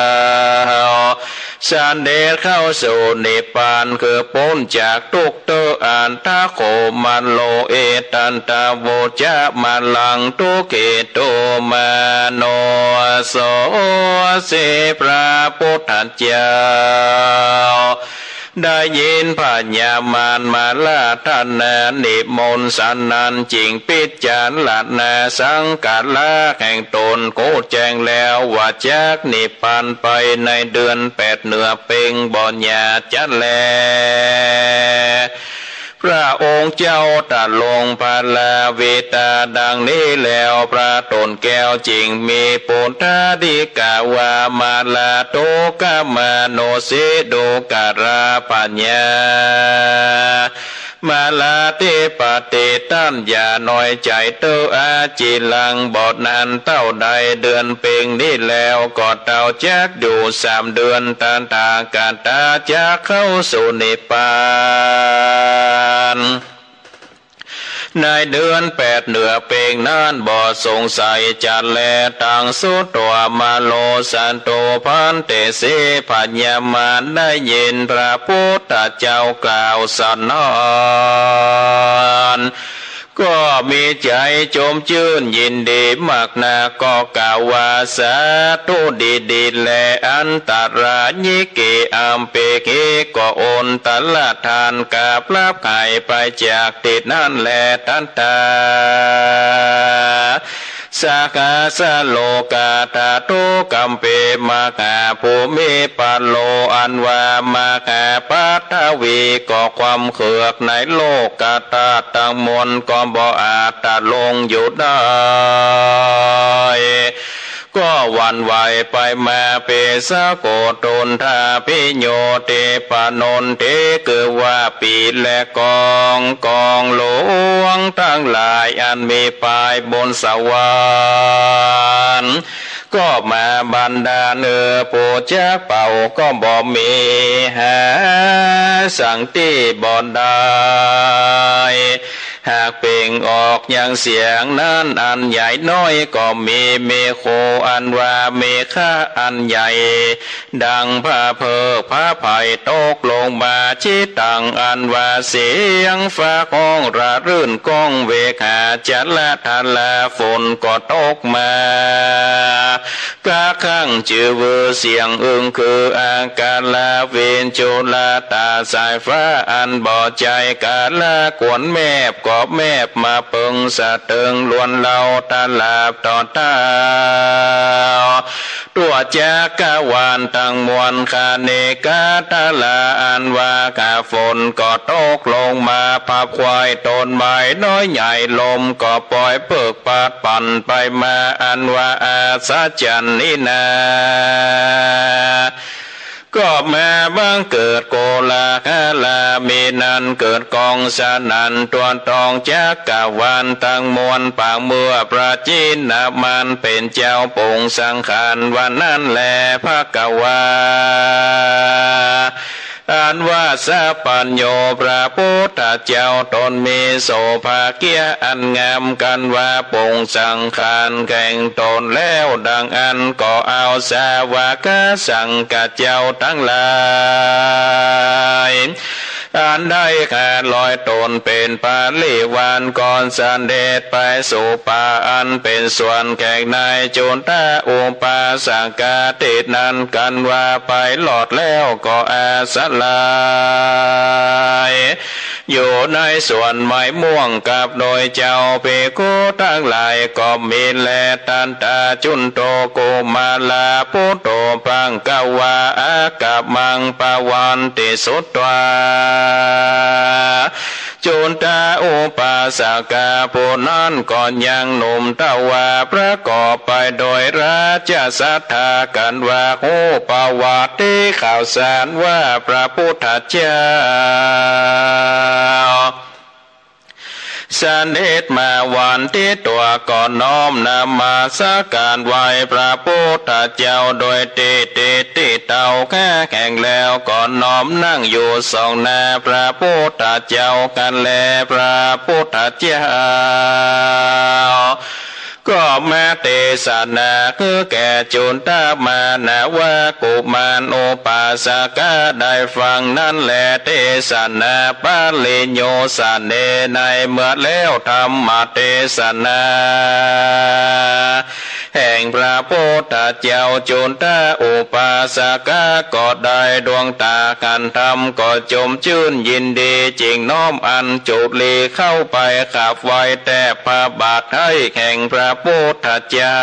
สันเดชเข้าสู่นิพพานคือพ้นจากทุกข์เตออันทะโคมันโลเอตันตาโวจะมาลังทุเกโตมาโนโสเสพระพุทธเจ้าได้ยินพญามารมาลาธนานิมนต์สันนันจิงปิจารลานาสังกัดละแห่งตนโคแจ้งแล้วว่าจากนิพพานไปในเดือนแปดเหนือเป่งบ่ญญาจัดแลพระองค์เจ้าตรัสลงพาลาเวตาดังนี้แล้วพระตนแก้วจริงมีปุถาธิกาวามาลาโตกามาโนเสโดการาปัญญามาลาเตปเตตันอย่าน้อยใจเต้าอาจิลังบอดนานเต้าใดเดือนเป่งนี้แล้วก็เต้าจักอยู่สามเดือนตันตากาตาจะเข้าสู่นิพพานในเดือนแปดเหนือเป่งนั้นบ่สงสัยจัดแลตังสุตัวมาโลสันโตพันเตเสพญามารได้ยินพระพุทธเจ้ากล่าวสนอนก็มีใจโจมชื่นยินดีมากนาก็กล่าวว่าสาธุดีดีแลอันตราญิเกอัมเปเกก็โอนตละทานกาบลาบไข่ไปจากติดนั่นแลทันตาสากาสโลกาตาตุกัมเปมาคาภูมิปัลโลอันวามาคาปัทวีก็ความเขือกในโลกกาตาตังมวลก็บ่อาจตัดลงอยู่ได้ก็วันไหวไปมาเปสะโกตนทาพิโยเตปานนเทคือว่าปีและกองกองหลวงทั้งหลายอันมีปลายบนสวรรค์ก็ก็มาบันดาเนื้อปูจักเป่าก็บ่มีหาสังตีบ่ได้หากเป่งออกอย่างเสียงนั้นอันใหญ่น้อยก็มีเมโคอันว่าเมฆะอันใหญ่ดังพระเพิกพระไผ่ตกลงมาชิตังอันว่าเสียงฟ้าก้องระรื่นก้องเวกาจัลละทะละฝนก็ตกมากะข้างจือเวอเสียงอึงคืออากาลาเวนโจลาตาสายฟ้าอันบ่อใจกาลากวนแมบกอบแมบมาเปิงสะเติงล้วนเล่าตาลาบต่อตาตัวจักรวาลตั้งมวลคาเนกาตาลาอันว่ากาฝนก็ตกลงมาพับควายต้นไม้น้อยใหญ่ลมก็ปล่อยเพิกปาดปั่นไปมาอันว่าอาสาจันนี่นาก็มาบังเกิดโกลาคาลามีนันเกิดกองสนันตัวตองจักรวาลตั้งมวลปางเมื่อประจินนามันเป็นเจ้าปงสังขารวันนั้นแลภะกวาอันว่าสัพพัญโยพระพุทธเจ้าตนมีโสภาเกียอันงามกันว่าปงสังขารแข่งตนแล้วดังอันก็เอาสาวกสังฆเจ้าทั้งหลายอันได้แค่ลอยตนเป็นปาลิวานก่อนสันเดชไปสู่ป่าอันเป็นส่วนแขกในจุนตาอุปาสังกาตินั้นกันว่าไปหลอดแล้วก็อาสลายอยู่ในส่วนไม้ม่วงกับโดยเจ้าเปกุทั้งหลายก็มีแลตันตาจุนโตโกมาลาปุโตปังกวาอากับมังปวันติสุตตวาจุนตาอุปาสกาผู้นั้นก่อนยังหนุ่มตะวาประกอบไปโดยราชศรัทธากันว่าโอปวัติข่าวสารว่าพระพุทธเจ้าสันเดชมาวันที่ตัวก่อนน้อมนำมาสักการไหวพระพุทธเจ้าโดยเตเตติเต่าแค่แข่งแล้วก่อนน้อมนั่งอยู่สองหน้าพระพุทธเจ้ากันแลพระพุทธเจ้าก็มาเทศนาคือแก่จุนตามานาว่ากุมารโอปาสกาได้ฟังนั่นแหละเทศนาปาลิโยสานเนในเมื่อแล้วธรรมเทศนาแห่งพระพุทธเจ้าจุนตาอุปาสกาก็ได้ดวงตากันธรรมก็จมชื่นยินดีจริงน้อมอันจุลีเข้าไปขับไว้แต่พระบาทให้แห่งพระพุทธเจ้า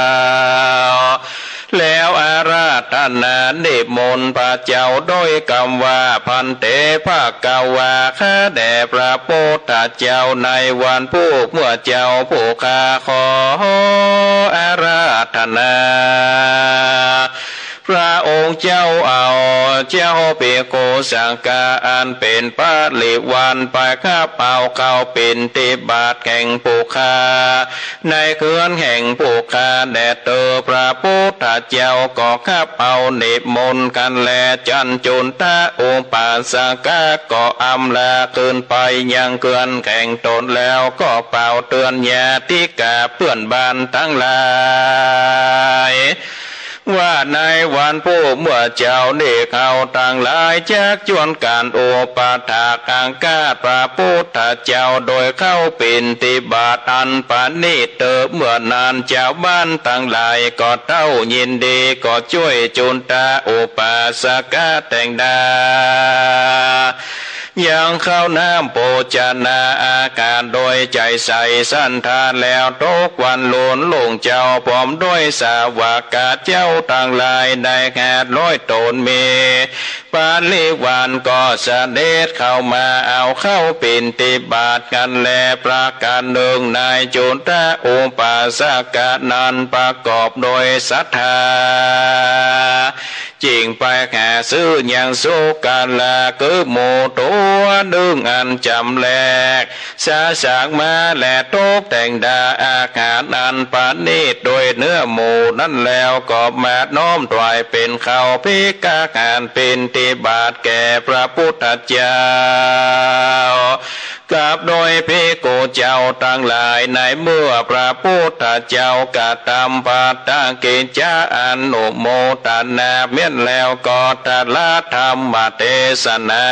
แล้วอาราธนานิมนต์พระเจ้าโดยคำว่าพันเตภาคาวาข้าแด่พระพุทธเจ้าในวันผู้เมื่อเจ้าผู้ข้าขออาราธนาพระองค์เจ้าเอาเจ้าเปโกสังกาอันเป็นปาลิวันไปข้าเป่าเข้าเป็นติบาทแห่งผู้ข้าในเขื่อนแห่งผู้ข้าแด่เตอพระพุทธเจ้าก็ข้าเอานิมนต์กันแลจันจุนตาอุปาสกาก็อำลาขึ้นไปยังเขื่อนแห่งตนแล้วก็เป่าเตือนญาติกาเพื่อนบ้านทั้งหลายว่าในวันผู้เมื่อเจ้าเด็กเขาต่างหลายจากจวนการโอปาถากังกาพระพุทธเจ้าโดยเข้าปินติบาตอันปานิเตอเมื่อนานเจ้าบ้านต่างหลายก็เต้ายินดีก็ช่วยจุนตาโอปาสกาแต่งดายังเข้าน้ำโภชนาอาการโดยใจใสสันทานแล้วทุกวันล้วนลงเจ้าพร้อมด้วยสาวกาเจ้าต่างหลายได้แค่ร้อยตนเมปาลิวานก็เสด็จเข้ามาเอาเข้าปินติบาทกันแลประการหนึ่งนายจุนตาอุปาสกานันประกอบโดยศรัทธาจิงไปหาซื้ออย่างสุกาลาคือหมูตัวดึงอันจำแลกสาสากมาแหละตกแต่งดาอาหารอันปานีตโดยเนื้อหมูนั่นแล้วก็มาน้อมถวายเป็นข้าวพิกาหารเป็นติบาตแก่พระพุทธเจ้ากับโดยพิโกเจ้าทั้งหลายในเมื่อพระพุทธเจ้ากะทำปาตาเกจาอนุโมทนาเมียนแล้วก็ตละธรรมเทศนา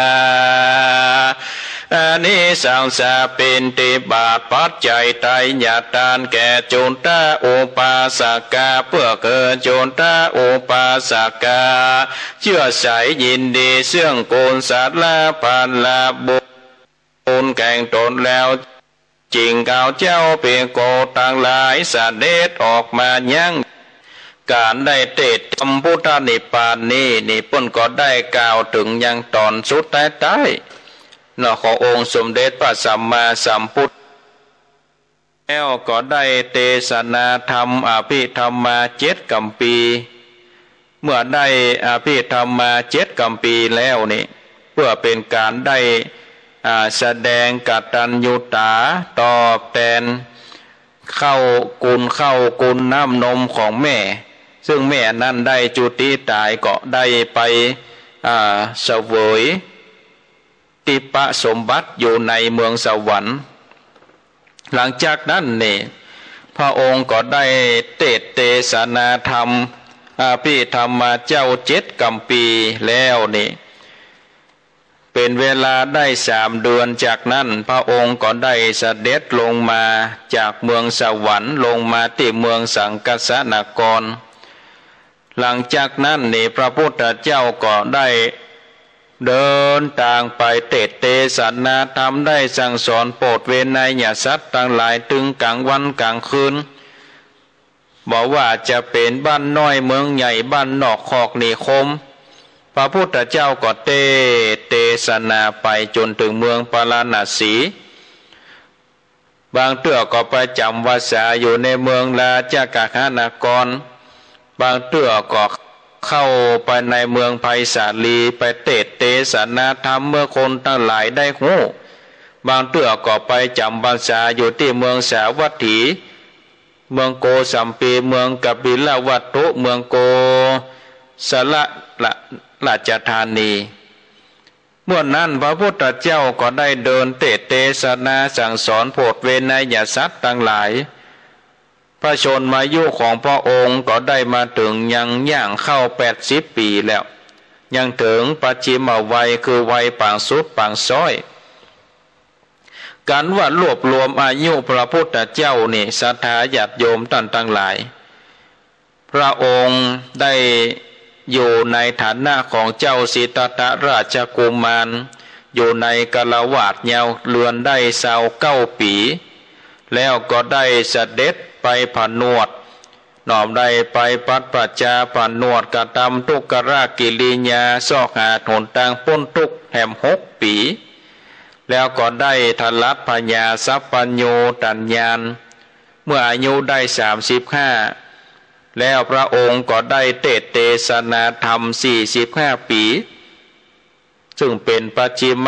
อันนี้สังสาเป็นติบาตปัจจัยไตรญาตานแก่จุนตาอุปาสกาเพื่อเกิดจุนตาอุปาสกาเชื่อใสยินดีเสื่องโกนสัตละพันละบุญแก่งตนแล้วจริงเก่าเจ้าเปียโกต่างหลายสเสด็จออกมายังการได้เตจำพุทธนิพพานนี้นี่เพิ่นก็ได้กล่าวถึงยังตอนสุดท้ายๆนอกขององค์สมเด็จพระสัมมาสัมพุทธแล้วก็ได้เทศนาธรรมอภิธรรมาเจ็ดกัมปีเมื่อได้อภิธรรมาเจ็ดกัมปีแล้วนี่เพื่อเป็นการได้แสดงกตัญญูตาตอบแทนเข้ากุลเข้ากุลน้ำนมของแม่ซึ่งแม่นั้นได้จุติตายก็ได้ไปเสวยติปะสมบัติอยู่ในเมืองสวรรค์หลังจากนั้นนี่พระองค์ก็ได้เทศเทศนาธรรมอภิธรรมาเจ้าเจ็ดกัมปีแล้วนี่เป็นเวลาได้สามเดือนจากนั้นพระองค์ก็ได้เสด็จลงมาจากเมืองสวรรค์ลงมาที่เมืองสังกัสสนครหลังจากนั้นนี่พระพุทธเจ้าก็ได้เดินทางไปเทศเทศนาธรรมได้สั่งสอนโปรดเวไนยสัตว์ทั้งหลายถึงกลางวันกลางคืนบอกว่าจะเป็นบ้านน้อยเมืองใหญ่บ้านนอกคอกนิคมพระพุทธเจ้าก็เทศเทศนาไปจนถึงเมืองปาราณสีบางเตื้อก็ไปจำวาสาอยู่ในเมืองราชกาหานครบางเตื้อก็เข้าไปในเมืองไผ่สาลีไปเทศเทศนาธรรมเมื่อคนทั้งหลายได้หูบางเตื้อก็ไปจำวาสาอยู่ที่เมืองสาวัตถีเมืองโกสัมปีเมืองกบิลวัตถุเมืองโกสละละราชธานีเมื่อนั้นพระพุทธเจ้าก็ได้เดินเทศเทศนาสั่งสอนโปรดเวไนยสัตว์ทั้งหลายพระชนมายุของพระองค์ก็ได้มาถึงยังย่างเข้าแปดสิบปีแล้วยังถึงปัจฉิมวัยคือวัยปางสุดปางซ้อยการว่ารวบรวมอายุพระพุทธเจ้านี่ศรัทธาญาติโยมท่านทั้งหลายพระองค์ได้อยู่ในฐานะของเจ้าสิทธัตถราชกุมารอยู่ในกลาวาดยาวเรือนได้สาวเก้าปีแล้วก็ได้เสด็จไปผนวดน้อมได้ไปปัดปัจจาผนวดกระทำทุกขรากิริยาซอกหาหนทางพ้นทุกแห่มหกปีแล้วก็ได้ทลัดพญาสัพพัญโญตัญญาณเมื่ออายุได้สามสิบห้าแล้วพระองค์ก็ได้เทศเทศนาธรรมสี่สิบห้าปีซึ่งเป็นปัจฉิม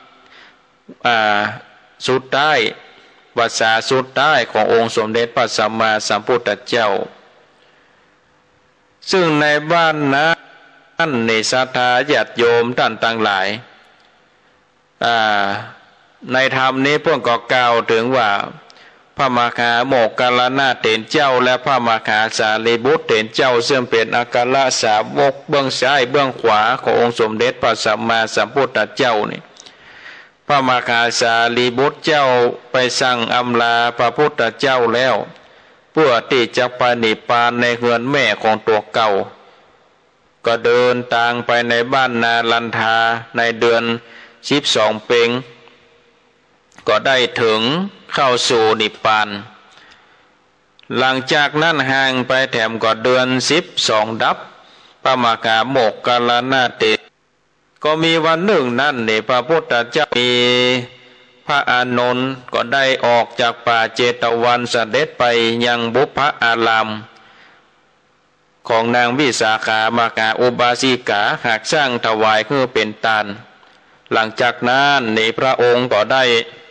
สุดท้ายวาสาสุดท้ายขององค์สมเด็จพระสัมมาสัมพุทธเจ้าซึ่งในบ้านนั้นในศรัทธาญาติโยมท่านทั้งหลายในธรรมนี้พวกก็กล่าวถึงว่าพระมหาโมคคัลลานะเถรเจ้าและพระมหาสารีบุตรเถรเจ้าซึ่งเป็นอัครสาวกเบื้องซ้ายเบื้องขวาขององค์สมเด็จพระสัมมาสัมพุทธเจ้านี่พระมหาสารีบุตรเจ้าไปสั่งอำลาพระพุทธเจ้าแล้วเพื่อที่จะไปนิพพานในเฮือนแม่ของตัวเก่าก็เดินทางไปในบ้านนาลันทาในเดือนสิบสองเพ็งก็ได้ถึงเข้าสู่นิพพานหลังจากนั้นห่างไปแถมก็เดือนสิบสองดับพระมหาโมคคัลลานะเถรก็มีวันหนึ่งนั่นนี่พระพุทธเจ้ามีพระอานนท์ก็ได้ออกจากป่าเจตวันเสด็จไปยังบุพอารามของนางวิสาขามากาอุบาสิกาหากสร้างถวายคือเป็นทานหลังจากนั้นในพระองค์ก็ได้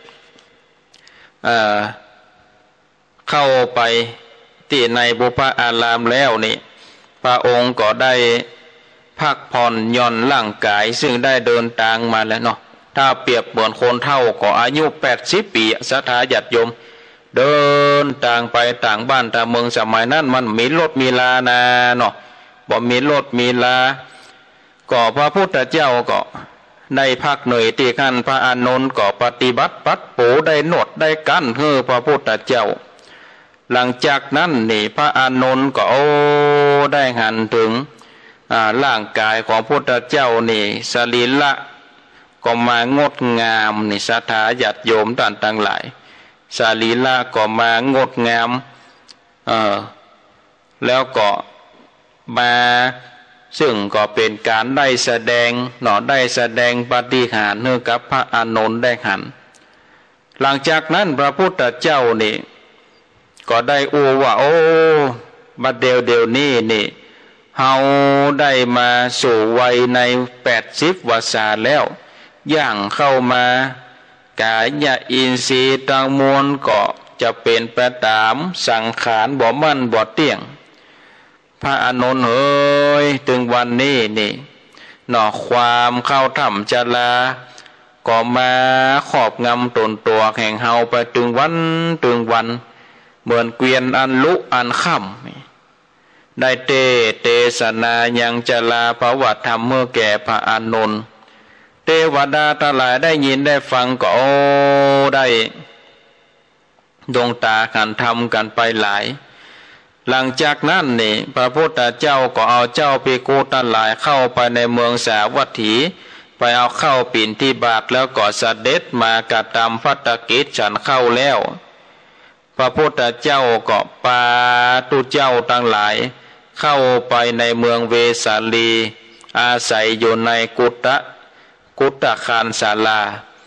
เข้าไปที่ในบุพอารามแล้วนี่พระองค์ก็ได้พักผ่อนหย่อนร่างกายซึ่งได้เดินทางมาแล้วเนาะถ้าเปรียบเหมือนคนเฒ่าก็อายุแปดสิบปีศรัทธาญาติโยมเดินต่างไปต่างบ้านต่างเมืองสมัยนั้นมันมีรถมีลานาเนาะบ่มีรถมีลาก็พระพุทธเจ้าก็ได้พักหน่อยที่ขั้นพระอานนท์ก็ปฏิบัติปัดปูได้นวดได้กั้นเพื่อพระพุทธเจ้าหลังจากนั้นนี่พระอานนท์ก็โอ้ได้หันถึงร่างกายของพุทธเจ้านี่สรีระก็มางดงามนี่ศรัทธาญาติโยมท่านทั้งหลายสรีระก็มางดงามเออแล้วก็มาซึ่งก็เป็นการได้แสดงหนอได้แสดงปาฏิหาริย์ให้กับพระอานนท์ได้หันหลังจากนั้นพระพุทธเจ้านี่ก็ได้อูว่าโอ้บัดเดียวเดียวนี้นี่เฮาได้มาสู่วัยในแปดสิบวาษาแล้วย่างเข้ามากายอินทรีย์ตังมวลก็จะเป็นไปตามสังขารบ่มั่นบ่เที่ยงพระอานนท์เอ๋ยถึงวันนี้นี่หนอความเข้าถ้ำจลาก็มาขอบงำตนตัวแห่งเฮาไปถึงวันถึงวันเหมือนเกวียนอันลุอันค่ำได้เตเตสนายังจลาภวธรรมเมื่อแก่พระอานนท์เทวดาทั้งหลายได้ยินได้ฟังก็ได้ดวงตาขันทำกันไปหลายหลังจากนั้นนี่พระพุทธเจ้าก็เอาเจ้าภิกขุทั้งหลายเข้าไปในเมืองสาวัตถีไปเอาเข้าปิ่นที่บาทแล้วก็เสด็จมากระทำภัตกิจฉันเข้าแล้วพระพุทธเจ้าก็ปาตุเจ้าทั้งหลายเข้าไปในเมืองเวสาลีอาศัยอยู่ในกุฏะกุฏคานศาลา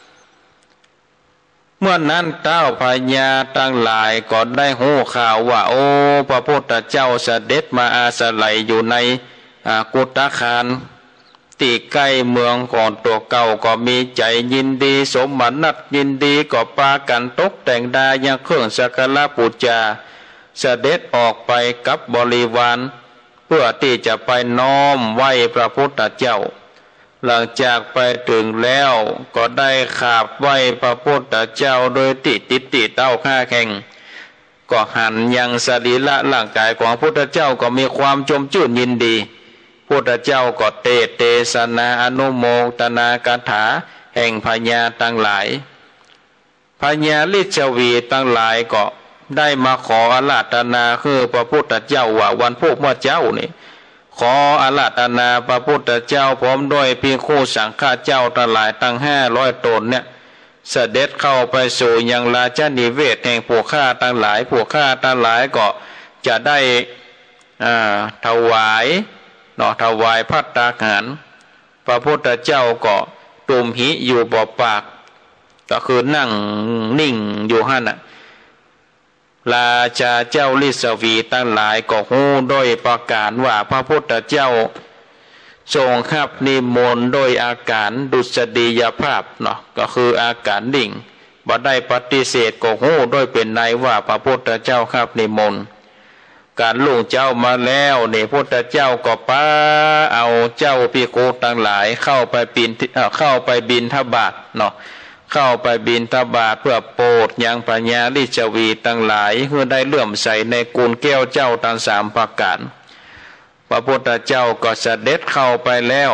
เมื่อนั้นเต้าพญาทั้งหลายก็ได้หูข่าวว่าโอ้พระพุทธเจ้าเสด็จมาอาศัยอยู่ในกุฏคานที่ใกล้เมืองก่อนตัวเก่าก็มีใจยินดีสมนัตยินดีก็ปากันตกแต่งดายังเครื่องสักการะบูชาเสด็จออกไปกับบริวารเพื่อที่จะไปน้อมไหว้พระพุทธเจ้าหลังจากไปถึงแล้วก็ได้ขาบไหว้พระพุทธเจ้าโดยติติติเต้าข้าแข่งก็หันยังสรีระร่างกายของพระพุทธเจ้าก็มีความจมชื่นยินดีพุทธเจ้าก็เตเตสนาอนุโมทนาคาถาแห่งพญาตั้งหลายพญาลิชวีตั้งหลายก็ได้มาขออาราธนาคือพระพุทธเจ้าว่าวันพวกเมื่อเจ้านี่ขออาราธนาพระพุทธเจ้าพร้อมด้วยภิกขุสังฆเจ้าทั้งหลายตั้งห้าร้อยตนเนี่ยเสด็จเข้าไปสู่ยังราชนิเวศแห่งผู้ฆ่าตั้งหลายผู้ฆ่าตั้งหลายก็จะได้อ่าถวายเนาะถวายภัตตาหารพระพุทธเจ้าก็ตุมหิอยู่บ่อปากก็คือนั่งนิ่งอยู่หั่นน่ะราชาเจ้าลิสวีตั้งหลายก็ฮู้โดยประกาศว่าพระพุทธเจ้าทรงขับนิมนต์โดยอาการดุษฎียภาพเนาะก็คืออาการดิ่งบ่ได้ปฏิเสธก็ฮู้โดยเป็นในว่าพระพุทธเจ้าขับนิมนต์การลุงเจ้ามาแล้วนี่พุทธเจ้าก็ป้าเอาเจ้าภิกขุทั้งหลายเข้าไปปีนเข้าไปบิณฑบาตเนาะเข้าไปบิณฑบาตเพื่อโปรดยังพญาลิชวีทั้งหลายเพื่อได้เลื่อมใสในกุลแก้วเจ้าทั้งสามประการพระพุทธเจ้าก็เสด็จเข้าไปแล้ว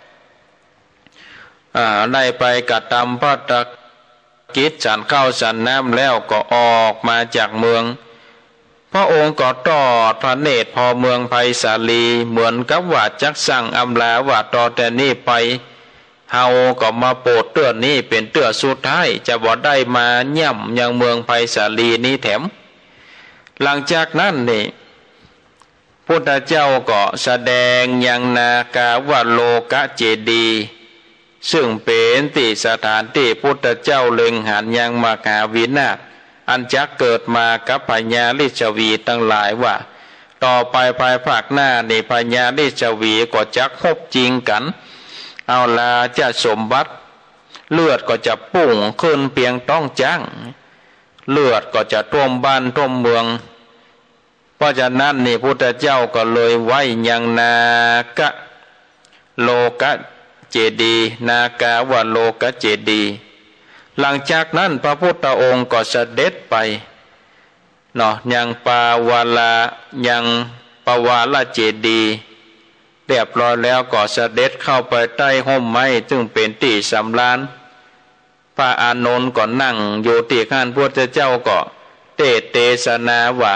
ได้ไปกระทำภัตกิจฉันข้าวฉันน้ำแล้วก็ออกมาจากเมืองพระองค์ก็ทอดพระเนตรพอเมืองไผ่สาลีเหมือนกับว่าจักสั่งอำลาว่าต่อแต่นี้ไปเฮาก็มาโปรดเตือนนี้เป็นเตือนสุดท้ายจะบ่ได้มาย่ำยังเมืองไผ่สาลีนี้แถมหลังจากนั้นนี่พุทธเจ้าก็แสดงยังนากาวโลกเจดีย์ซึ่งเป็นที่สถานที่พุทธเจ้าเล็งหันยังมหาวินาศอันจะเกิดมากับพญาลิชวีทั้งหลายว่าต่อไปภายภาคหน้านี่พญาลิชวีก็จะคบจริงกันเอาลาจะสมบัติเลือดก็จะปุ่งขึ้นเพียงต้องจ้างเลือดก็จะท่วมบ้านท่วมเมืองเพราะฉะนั้นนี่พุทธเจ้าก็เลยไว้ยังนากะโลกะเจดีนากาวะโลกะเจดีหลังจากนั้นพระพุทธองค์ก็เสด็จไปเนาะยังปาวาลายังปวาลเจดีเรียบร้อยแล้วก็เสด็จเข้าไปใต้ห่มไม้ซึ่งเป็นที่สำราญพระอานนท์ก็นั่งอยู่ที่ข้างพระพุทธเจ้าก็เทศเทศนาว่า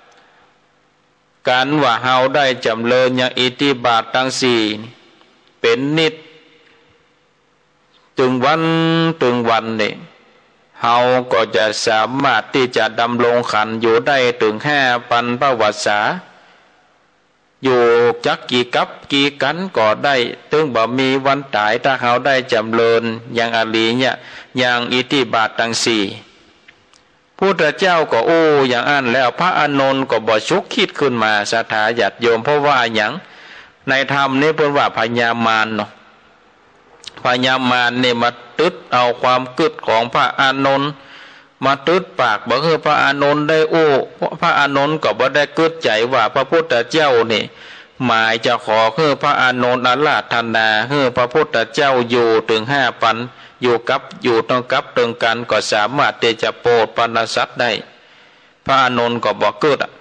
การว่าเฮาได้จำเริญอย่างอิทธิบาททั้งสี่เป็นนิจถึงวันถึงวันนี่เฮาก็จะสามารถที่จะดำรงขันอยู่ได้ถึงห้าพันพระวรรษาอยู่จักกี่กับกี่กันก็ได้ถึงบ่มีวันตายถ้าเฮาได้จำเริญอย่างอริเนี่ยอย่างอิทธิบาททั้งสี่พุทธเจ้าก็โอ้อย่างอันแล้วพระอานนท์ก็บ่ชุกคิดขึ้นมาศรัทธาญาติโยมเพราะว่าอย่างในธรรมนี้เพิ่นว่าพญามารเนาะพญามารนี่มาตึดเอาความกึดของพระอานนท์มาตึดปากบอกคือพระอานนท์ได้โอ้พระอานนท์ก็บ่ได้กึดใจว่าพระพุทธเจ้านี่หมายจะขอคือพระอานนท์อาราธนาคือพระพุทธเจ้าอยู่ถึงห้าพันอยู่กับอยู่ต้องกับตรงกันก็สามารถที่จะโปรดปรรณสัตว์ได้พระอานนท์ก็บอกเกิดอ่ะ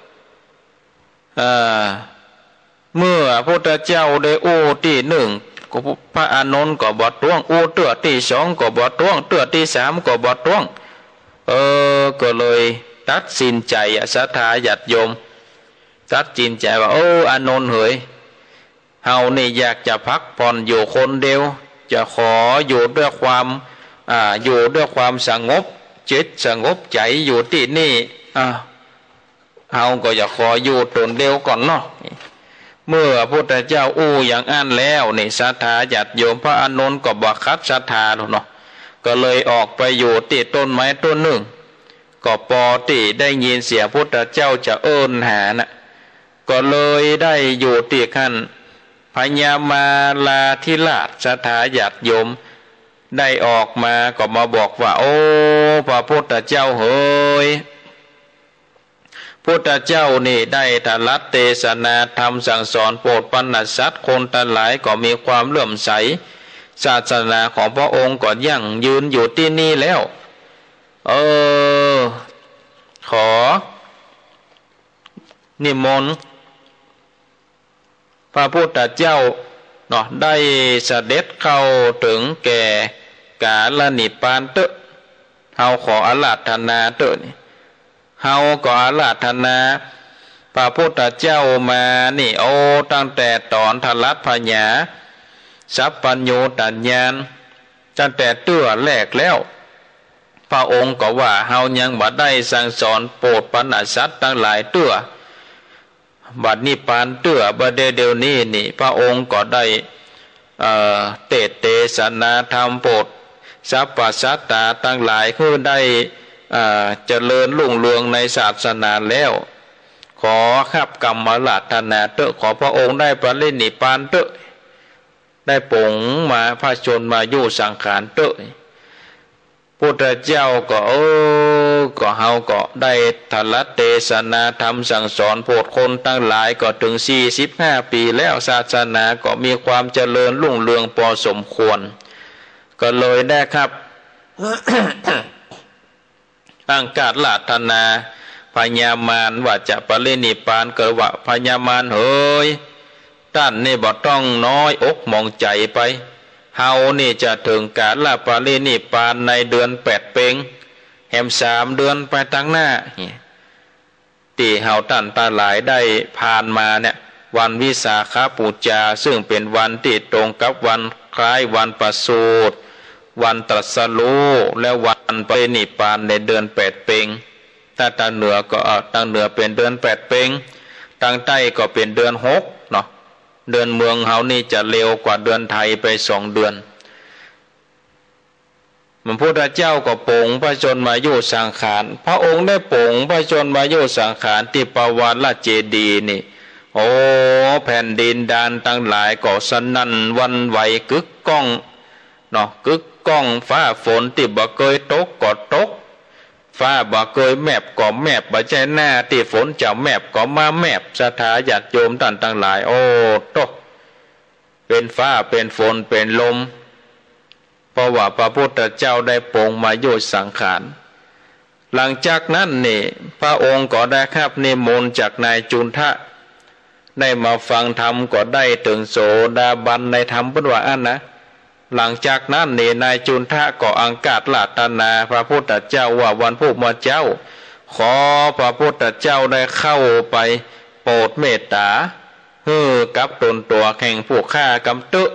เมื่อพระพุทธเจ้าได้โอ้ที่หนึ่งก็พระอานนท์ก็บอกต้วงโอ้เตื้อที่สองก็บอกต้วงเตื้อที่สามก็บอกต้วงเออก็เลยตัดสินใจศรัทธาญาติโยมตัดสินใจว่าโอ้อานนท์เฮ้ยเฮานี่อยากจะพักผ่อนอยู่คนเดียวจะขออยู่ด้วยความอ่าอยู่ด้วยความสงบจิตสงบใจอยู่ที่นี่อ่าเฮาก็อยากขออยู่ตนเดียวก่อนเนาะเมื่อพระพุทธเจ้าอู้อย่างอันแล้วนี่ศรัทธาญาติโยมพระอานนท์ก็บ่คัดศรัทธาเนาะก็เลยออกไปอยู่ที่ต้นไม้ต้นหนึ่งก็ปอที่ได้ยินเสียงพุทธเจ้าจะเอิ้นหานะก็เลยได้อยู่ที่ขั้นพญามาลาธิราชศรัทธาญาติโยมได้ออกมาก็มาบอกว่าโอ้พระพุทธเจ้าเฮ้ยพุทธเจ้านี่ได้ตรัสเทศนาธรรมสั่งสอนโปรดปรรณสัตว์คนทั้งหลายก็มีความเลื่อมใสศาสนาของพระองค์ก็ยั่งยืนอยู่ที่นี่แล้วเออขอนิมนต์พระพุทธเจ้าเนาะได้เสด็จเข้าถึงแก่กาลนิพพานเตอะเฮาขออาราธนาเตอะนี่เฮาก็อาราธนาพระพุทธเจ้ามานี่โอ้ตั้งแต่ตอนทลัตพญาสัพพัญโยตัญญาณตั้งแต่เตื้อแรกแล้วพระองค์ก็ว่าเฮายังบ่ได้สั่งสอนโปรดปรรณสัตว์ทั้งหลายเตื้อบัดนี้ปานเตื้อบัดเดี๋ยวนี้นี่พระองค์ก็ได้เอ่อเทศเทศนาธรรมโปรดสรรพสัตว์ทั้งหลายคือได้อ่าเจริญรุ่งเรืองในศาสนาแล้วขอขับกรรมอาราธนาเตอะขอพระองค์ได้ปรินิพพานเตอะได้ปงมาพระชนมาอยู่สังขารเตอะพุทธเจ้าก็เออก็เฮาก็ได้ทลัดเทศนาธรรมสั่งสอนโปรดคนทั้งหลายก็ถึงสี่สิบห้าปีแล้วศาสนาก็มีความเจริญรุ่งเรืองพอสมควรก็เลยได้ครับ อังกาศลาธนาพญามารว่าจะปรินิพพานเกิดว่าพญามารเฮ้ยท่านนี่บ่ต้องน้อยอกมองใจไปเฮานี่จะถึงกาลปรินิพพานในเดือนแปดเพ็งแหมสามเดือนไปตั้งหน้าที่เฮาท่านตาหลายได้ผ่านมาเนี่ยวันวิสาขบูชาซึ่งเป็นวันที่ตรงกับวันคล้ายวันประสูติวันตรัสรู้และวันปรินิพพานในเดือนแปดเพ็งถ้าทางเหนือก็ทางเหนือเป็นเดือนแปดเพ็งทางใต้ก็เป็นเดือนหกเนาะเดือนเมืองเฮานี่จะเร็วกว่าเดือนไทยไปสองเดือนมันพุทธเจ้าก็ปรงพระชนมายุสังขารพระองค์ได้ปรงพระชนมายุสังขารที่ปวารเจดีย์นี่โอ้แผ่นดินดานทั้งหลายก็สนั่นวันไหวกึกก้องเนาะกึกก้องฟ้าฝนที่บ่เคยตกก็ตกฟ้าบ่เคยแมบก็แมบบ่ใจหน้าที่ฝนจะแมบก็มาแมบศรัทธาญาติโยมท่านทั้งหลายโอ้ตกเป็นฟ้าเป็นฝนเป็นลมเพราะว่าพระพุทธเจ้าได้ปรงมายุสังขารหลังจากนั้นนี่พระองค์ก็ได้ครับนิมนต์จากนายจุนทะได้มาฟังธรรมก็ได้ถึงโสดาบันในธรรมพุทธวาอันนะหลังจากนั้นนี่นายจุนทะก็อังกาศลาตนาพระพุทธเจ้าว่าวันพุธมาเจ้าขอพระพุทธเจ้าได้เข้าไปโปรดเมตตาเฮ้อกับตนตัวแข่งผู้ฆ่ากำตึ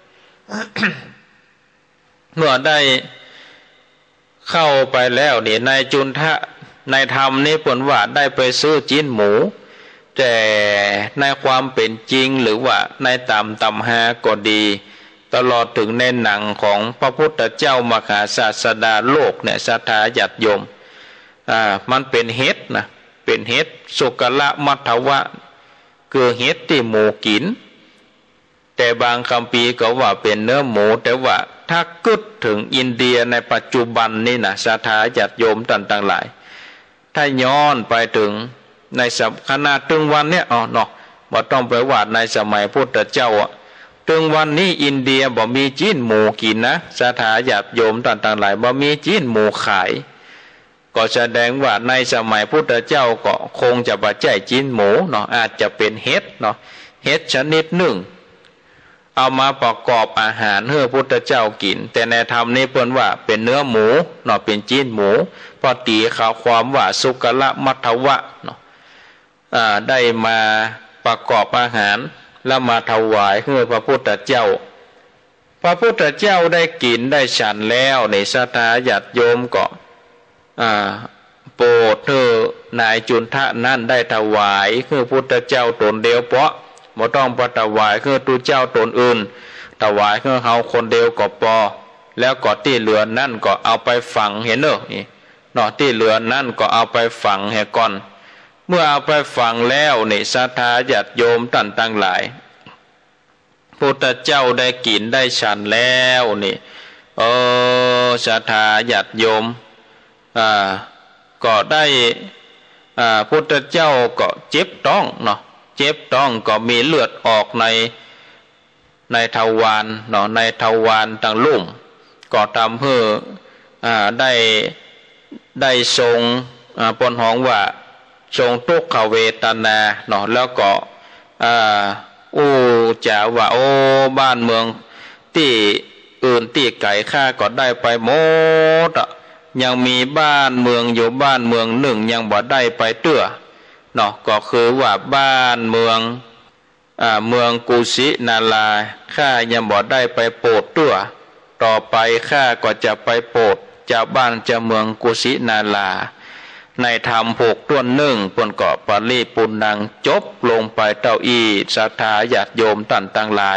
เมื่อได้เข้าไปแล้วนี่นายจุนทะในธรรมนี่ผลว่าได้ไปซื้อจิ้นหมูแต่ในความเป็นจริงหรือว่าในตามตำหาก็ดีตลอดถึงในหนังของพระพุทธเจ้ามหาศาสดาโลกเนี่ยศรัทธาญาติโยมอ่ามันเป็นเห็ดนะเป็นเห็ดสุกละมัทวะคือเห็ดที่หมูกินแต่บางคัมภีร์ก็ว่าเป็นเนื้อหมูแต่ว่าถ้ากึดถึงอินเดียในปัจจุบันนี่นะศรัทธาญาติโยมต่างๆหลายถ้าย้อนไปถึงในสัปขณะถึงวันเนี้ยอ๋อเนาะบ่ต้องไปว่าในสมัยพุทธเจ้าอ่ะถึงวันนี้อินเดียบ่มีจีนหมูกินนะศรัทธาญาติโยมต่างๆหลายบ่มีจีนหมูขายก็แสดงว่าในสมัยพุทธเจ้าก็คงจะบ่ใช่จีนหมูเนาะอาจจะเป็นเห็ดเนาะเห็ดชนิดหนึ่งเอามาประกอบอาหารให้พุทธเจ้ากินแต่ในธรรมนี้เพิ่นว่าเป็นเนื้อหมูเนาะเป็นจีนหมูพอตีข่าวความว่าสุกละมัทวะเนาะอ่าได้มาประกอบอาหารแล้วมาถวายให้พระพุทธเจ้าพระพุทธเจ้าได้กินได้ฉันแล้วในศรัทธาญาติโยมก็อ่าโปรดเธอนายจุนทะนั่นได้ถวายให้พุทธเจ้าตนเดียวเพราะบ่ต้องปถวายคือตุเจ้าตนอื่นถวายคือเฮาคนเดียวก็พอแล้วก็ที่เหลือนั่นก็เอาไปฝังเห็นเด้อนี่เนาะที่เหลือนั่นก็เอาไปฝังให้ก่อนเมื่อเอาไปฝังแล้วนี่ศรัทธาญาติโยมท่านทั้งหลายพุทธเจ้าได้กินได้ฉันแล้วนี่เออศรัทธาญาติโยมอ่าก็ได้อ่าพุทธเจ้าก็เจ็บท้องเนาะเจ็บท้องก็มีเลือดออกในในทวารเนาะในทวารต่างลุ่มก็ทำให้อ่าได้ได้ทรงอ่าปนห้องว่าทรงทุกขเวทนาเนาะแล้วก็อ่าอู้จะว่าโอ้บ้านเมืองที่อื่นที่ไกลข้าก็ได้ไปหมดยังมีบ้านเมืองอยู่บ้านเมืองหนึ่งยังบ่ได้ไปเตื้อเนาะก็คือว่าบ้านเมืองอ่าเมืองกุสินาราข้ายังบ่ได้ไปโปรดเตื้อต่อไปข้าก็จะไปโปรดเจ้าบ้านเจ้าเมืองกุสินาราในธรรมหกต้นหนึ่งปนเกาะปาลีปุณนังจบลงไปเต้าอีศรัทธาญาติโยมท่านทั้งหลาย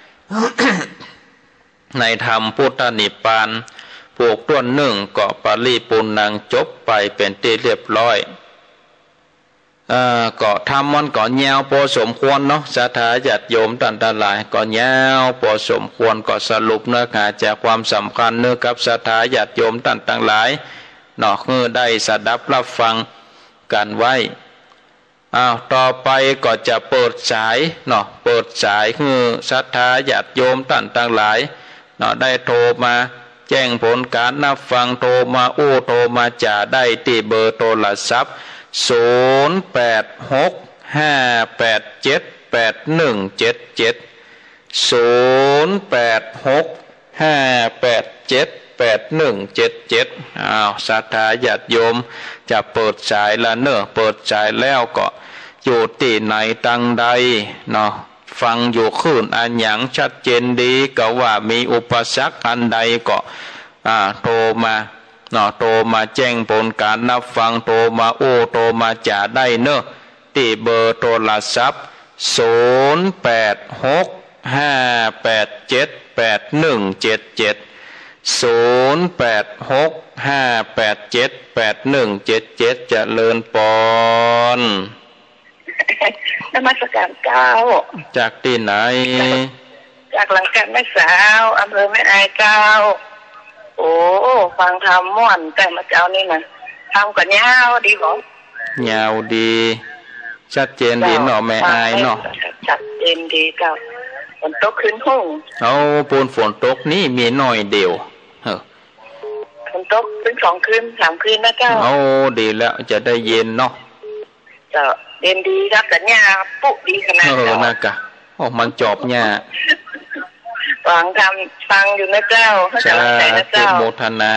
ในธรรมพุทธนิพพานหกต้นหนึ่งเกาะปาลีปุณนังจบไปเป็นที่เรียบร้อยเอ่อก็ทำมันก็ยาวพอสมควรเนาะศรัทธาญาติโยมท่านทั้งหลายก็ยาวพอสมควรก็สรุปเนื้อหาจากความสำคัญเนื้อกับศรัทธาญาติโยมท่านทั้งหลายเนาะคือได้สดับรับฟังกันไว้อ้าวต่อไปก็จะเปิดสายเนาะเปิดสายคือศรัทธาญาติโยมท่านทั้งหลายเนาะได้โทรมาแจ้งผลการนับฟังโทรมาอู้โทรมาจ่าได้ที่เบอร์โทรศัพท์ศูนย์ แปด หก ห้า แปด เจ็ด แปด หนึ่ง เจ็ด เจ็ด ศูนย์ แปด หก ห้า แปด เจ็ด แปด หนึ่ง เจ็ด เจ็ดอ้าวศรัทธาญาติโยมจะเปิดสายละเนอะเปิดสายแล้วก็อยู่ที่ไหนตั้งใดเนาะฟังอยู่คืนอันหยังชัดเจนดีก็ว่ามีอุปสรรคอันใดก็อ่าโทรมาเนาะโทรมาแจ้งผลการนับฟังโทรมาโอ้โทรมาจ่าได้เนอะที่เบอร์โทรศัพท์ศูนย์ แปด หก ห้า แปด เจ็ด แปด หนึ่ง เจ็ด เจ็ดศูนย์แปดหกห้าแปดเจ็ดแปดหนึ่งเจ็ดเจ็ดเจริญปอนนมัสการเจ้าจากที่ไหนจากหลังการแม่สาวอำเภอแม่อายเจ้าโอ้ฟังธรรมม่วนแต่มาเจ้านี่นะทำกันยาวดีหรอยาวดีชัดเจนดีเนาะแม่อายเนาะชัดเจนดีเจ้าฝนตกขึ้นห้องเอาปูนฝนตกนี่มีหน่อยเดียวเฮ้อฝนตกเป็นสองคืนสามคืนนะเจ้าเอาดีแล้วจะได้เย็นเนาะเจ้าเย็นดีครับกันยาปุ๊บดีขนาดเออนะกะโอ้มันจอบหญ้าฟังทำฟังอยู่นะเจ้าสาธุโมทนา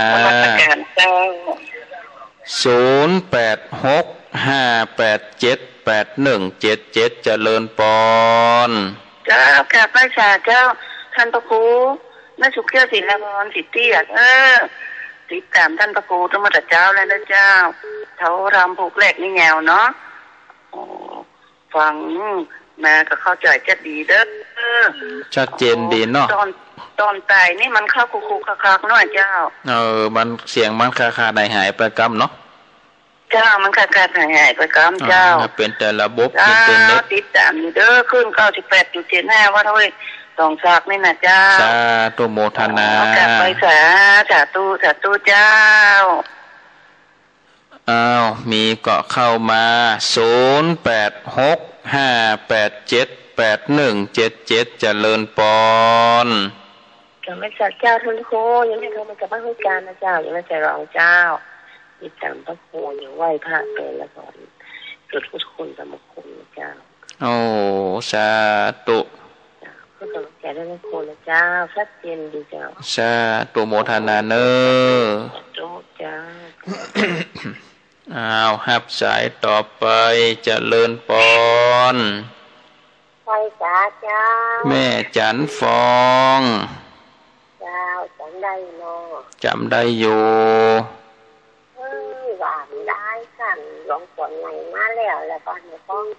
ศูนย์แปดหกห้าแปดเจ็ดแปดหนึ่งเจ็ดเจ็ดเจริญปอนเจ้าค่ะพระชาเจ้าท่านพระครูแม่สุขเขี้ยวศิลปรสิทธิอ่ะเออติดตามท่านพระครูธรรมจักรเจ้าแล้วนะเจ้าเขารำผูกแหลกนี่แงวเนาะโอ้ฟังแม่ก็เข้าใจจะดีเด้อชัดเจนดีเนาะตอนตอนตายนี่มันเข้าคุกๆคักๆน้อยเจ้าเออมันเสียงมันคาคาหายหายไปกำเนาะเจ้ามันคาคาหายหายไปกำเจ้าเป็นแต่ระบบอินเทอร์เน็ตติดตามอยู่เด้อขึ้นเก้าสิบแปดจุดเจ็ดห้าว่าเท่าไหร่สองฉากนี่นะเจ้าสาธุโมทนากลับไปสาสาธุสาธุเจ้าอ้าวมีเกาะเข้ามาศูนย์แปดหกห้าแปดเจ็ดแปดหนึ่งเจ็ดเจ็ดเจริญปอนจะไม่สักเจ้าทุนโคยังไม่เข้ามากับพระพุทธการนะเจ้ายังไม่ใจรองเจ้ามีตามพระโคอย่างไหวพระเป็นละก่อนจุดพุทธคุณสมคุณนะเจ้าโอ้สาธุเพื่อกำลังใจได้พระโคนะเจ้าชัดเจนดีเจ้าสาธุโมทนาเนอโจ้เจ้าอ้าวฮับสายต่อไปเจริญปอนไฟจ๋าเจ้าแม่จันฟองเจ้าจำได้เนาะจำได้อยู่เฮ้ยหวานได้สั่นหลงฝนใหม่มาแล้วแล้วก็เนี่ยฟอง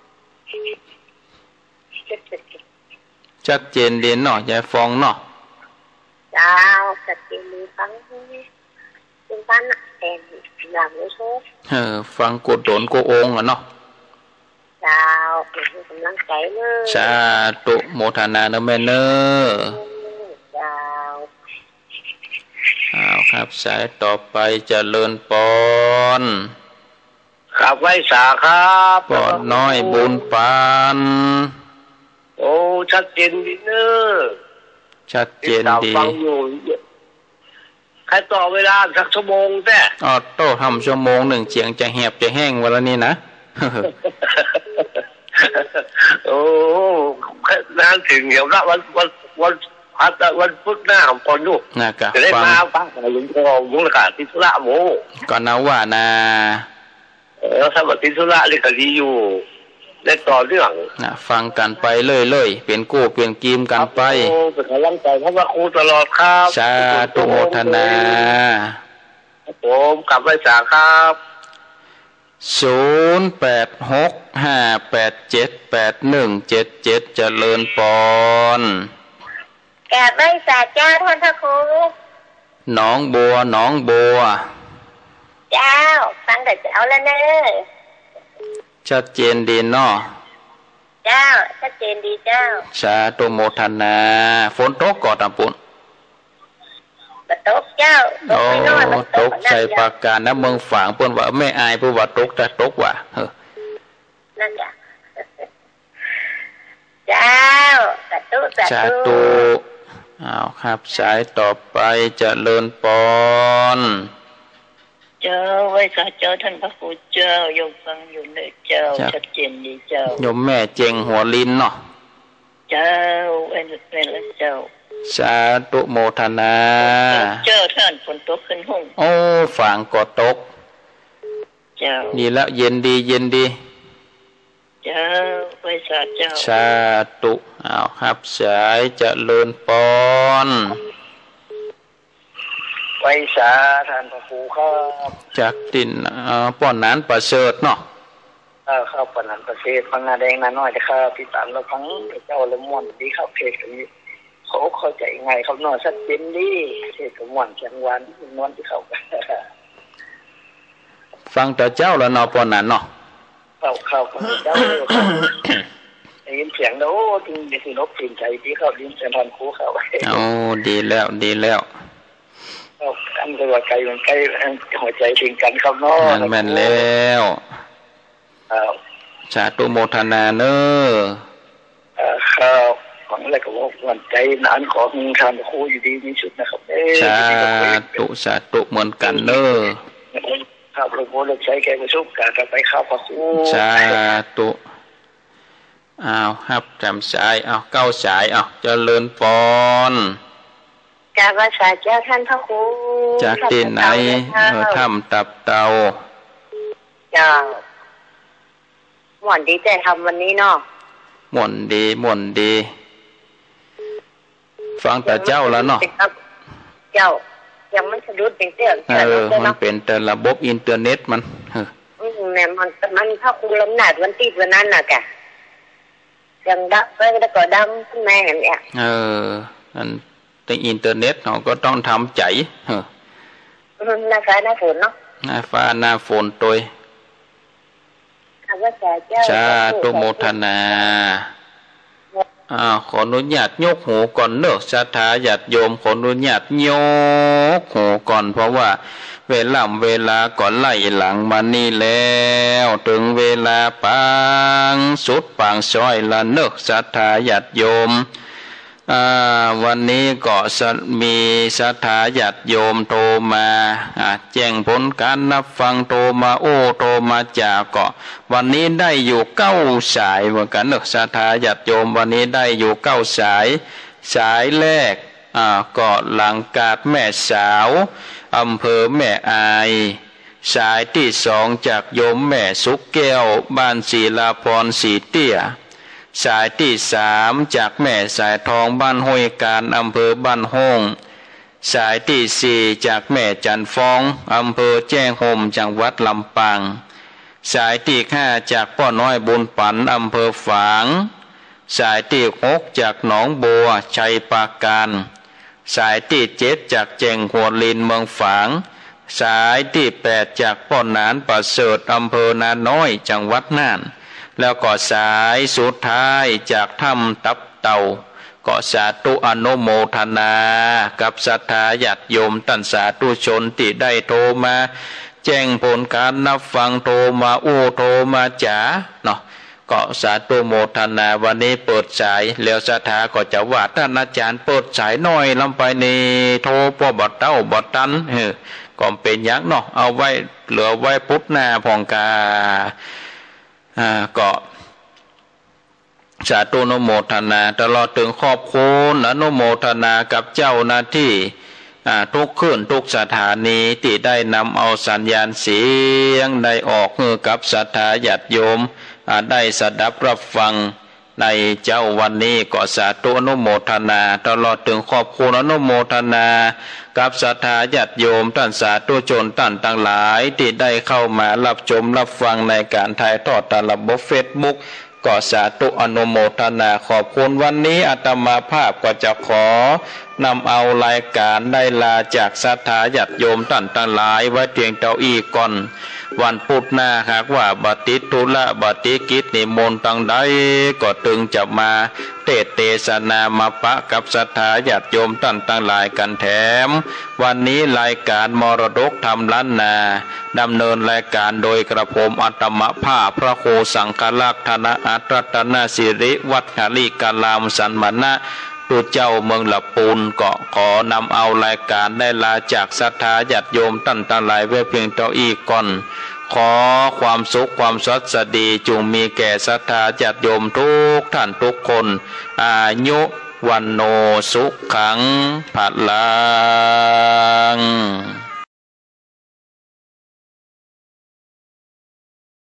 ชัดเจนเด่นเนาะยายฟองเนาะเจ้าชัดเจนดีฟังเป็นบ้านเอ็นหลังเลยโชคเออฟังกดโดนกดโองอ่ะเนาะเจ้าเป็นกำลังใจเนอะสาธุโมทนาเนอะแม่เนอะเจ้าอ้าวครับสายต่อไปเจริญปอนขับไว้สาครับปอนน้อยบุญปานโอ้ชัดเจนดีเนอะชัดเจนดีฟังอยู่ใครต่อเวลาสักชั่วโมงแต่อ๋อโต้ทำชั่วโมงหนึ่งเสียงจะแหบจะแห้งวันละนี้นะโอ้นานถึงเดี๋ยวละวันวันวันพัดวันพุธหน้าของปอนลูกจะได้มาฟังหลวงพ่อมุลกาติสุระโมก่อนนะว่านะเออถ้าว่าติสุระเรียกดีอยู่ได้ต่อเรื่องนะฟังกันไปเรื่อยๆเปลี่ยนกู้เปลี่ยนกีมกันไปโอ้เป็นกำลังใจเพราะว่าครูตลอดครับสาธุโมทนาผมกลับไปสาครับศูนย์แปดหกห้าแปดเจ็ดแปดหนึ่งเจ็ดเจ็ดเจริญปอนแกไม่สาเจ้าท่านพระครูหนองบัวหนองบัวเจ้าฟังแต่เจ้าแล้วเนอะชัดเจนดีเนาะเจ้าชัดเจนดีเจ้าสาธุโมทนาฝนตกก่อตะปุ่นตกเจ้าตกไม่น้อยมันตกใส่ปากกานะเมืองฝางเปิ้นว่าไม่อายผู้ว่าตกแต่ตกว่ะเฮ้อนั่นจ้ะเจ้าสาธุสาธุอ้าวครับสายต่อไปเจริญปอนเจ้าไว้สาเจ้าท่านพระครูเจ้าโยมฟังอยู่เลยเจ้าชัดเจนดีเจ้าโยมแม่เจงหัวลิ้นเนาะเจ้าเอ็นเป็นแล้วเจ้าสาธุโมทนาเจ้าท่านฝนตกขึ้นห้องโอ้ฝั่งก็ตกเจ้าดีแล้วเย็นดีเย็นดีเจ้าไว้สาเจ้าสาธุอ้าวครับสายเจริญปอนไว้สาท่านพระครูครับจากดินป้อนนั้นประเสริฐเนาะเออครับปนันประเทศพังนาแดงนาน้อยนะครับพี่ตามเราพังเจ้าละม่วนดีครับเพจนี้เขาเข้าใจไงเขานอนสักเต็มดีเทศกมวนเชียงวันนอนที่เขาฟังแต่เจ้าแล้วนอปอนนั้นเนาะเข้าเข้าฟังเจ้าได้ยินเสียงแล้วจริงๆคือนกตื่นใจที่เขาดิ้นเสียงทันคู่เขาโอ้ดีแล้วดีแล้วเอาอันตัวไกลมันใกล้หัวใจถึงกันเขาเนาะแม่นแล้วสาธุโมทนาเนอข้าวของอะไรก็ว่าหวั่นใจนานของทานคู่อยู่ดีที่สุดนะครับสาธุสาธุเหมือนกันเนอข้าวหลวงพ่อเลือกใช้แกประสบการณ์ไปข้าวพระคู่สาธุอ้าวฮับจำสายอ้าวเก้าสายอ้าวเจริญพรกราบสาเจ้าท่านพระครูจากที่ไหนเออถ้ำตับเตาเจ้าหม่อนดีใจทำวันนี้เนาะหม่อนดีหม่อนดีฟังแต่เจ้าแล้วเนาะเจ้ายังไม่สะดุดเป็นเตี้ยเออมันเป็นแต่ระบบอินเทอร์เน็ตมันอืมเนี่ยมันมันพระครูลำหนาดวันติดวันนั้นน่ะแกยังดับไปแล้วก็ดังขึ้นมาอย่างเนี้ยเออนั่นในอินเทอร์เน็ตเราก็ต้องทำใจเออหน้าฟ้าหน้าฝนเนาะหน้าฟ้าหน้าฝนตัวชาตุโมทนาอ่าขออนุญาตยกหูก่อนเนอะศรัทธาญาติโยมขออนุญาตยกหูก่อนเพราะว่าเวลาเวลาก่อนไล่หลังมานี่แล้วถึงเวลาปังสุดปังซ้อยละเนอะศรัทธาญาติโยมวันนี้ก็มีศรัทธาญาติโยมโทรมาแจ้งผลการนับฟังโทรมาโอ้โทรมาจากก็วันนี้ได้อยู่เก้าสายเหมือนกันเนอะศรัทธาญาติโยมวันนี้ได้อยู่เก้าสายสายแรกก็หลังกาดแม่สาวอำเภอแม่อายสายที่สองจากโยมแม่สุกแก้วบ้านศิลาพรสีเตี้ยสายที่สามจากแม่สายทองบ้านห้วยการอำเภอบ้านห้องสายที่สี่จากแม่จันฟองอำเภอแจ้งโฮมจังหวัดลำปางสายที่ห้าจากพ่อน้อยบุญปันอำเภอฝางสายที่หกจากหนองบัวชัยปราการสายที่เจ็ดจากแจงหัวลินเมืองฝางสายที่แปดจากพ่อหนานประเสริฐอำเภอนาน้อยจังหวัดน่านแล้วก็สายสุดท้ายจากถ้ำตับเต่าก็สาธุอนุโมทนากับศรัทธาญาติโยมท่านสาธุชนที่ได้โทรมาแจ้งผลการนับฟังโทรมาอู้โทรมาจ๋าเนาะก็สาธุโมทนาวันนี้เปิดสายแล้วศรัทธาก็จะว่าท่านอาจารย์เปิดสายน้อยลำไปนี่โทรพอบัดเต้าบัดตันเออก็เป็นยักษ์เนาะเอาไว้เหลือไว้พุทธนาพองกาอ่าก็สาธุอนุโมทนาตลอดถึงขอบคุณอนุโมทนากับเจ้าหน้าที่ทุกขึ้นทุกสถานีที่ได้นำเอาสัญญาณเสียงได้ออกมือกับศรัทธาญาติโยมได้สดับรับฟังในเจ้าวันนี้ก็สาธุอนุโมทนาตลอดถึงขอบคุณอนุโมทนากับศรัทธาญาติโยมท่านสาธุชนท่านทั้งหลายที่ได้เข้ามารับชมรับฟังในการถ่ายทอดทางระบบเฟซบุ๊กก็สาธุอนุโมทนาขอบคุณวันนี้อาตมาภาพก็จะขอนำเอารายการได้ลาจากศรัทธาญาติโยมท่านทั้งหลายไว้เพียงเท่าอีกก่อนวันพุธหน้าหากว่าบัติทุละบัติกิจนิมนต์ตั้งใดก็ตึงจะมาเทศเทศนามาปะกับศรัทธาญาติโยมท่านทั้งหลายกันแถมวันนี้รายการมรดกธรรมล้านนาดำเนินรายการโดยกระผมอาตมาภาพพระโคสังฆลักษณะอัตรัตนสิริวัฒหาลีกาลามสันมณะตัวเจ้าเมืองละปูนก็ขอนำเอารายการได้ลาจากศรัทธาญาติโยมท่านทั้งหลายไว้เพียงเท่าอีกก่อนขอความสุขความสวัสดีจงมีแก่ศรัทธาญาติโยมทุกท่านทุกคนอายุวันโนสุขังพลัง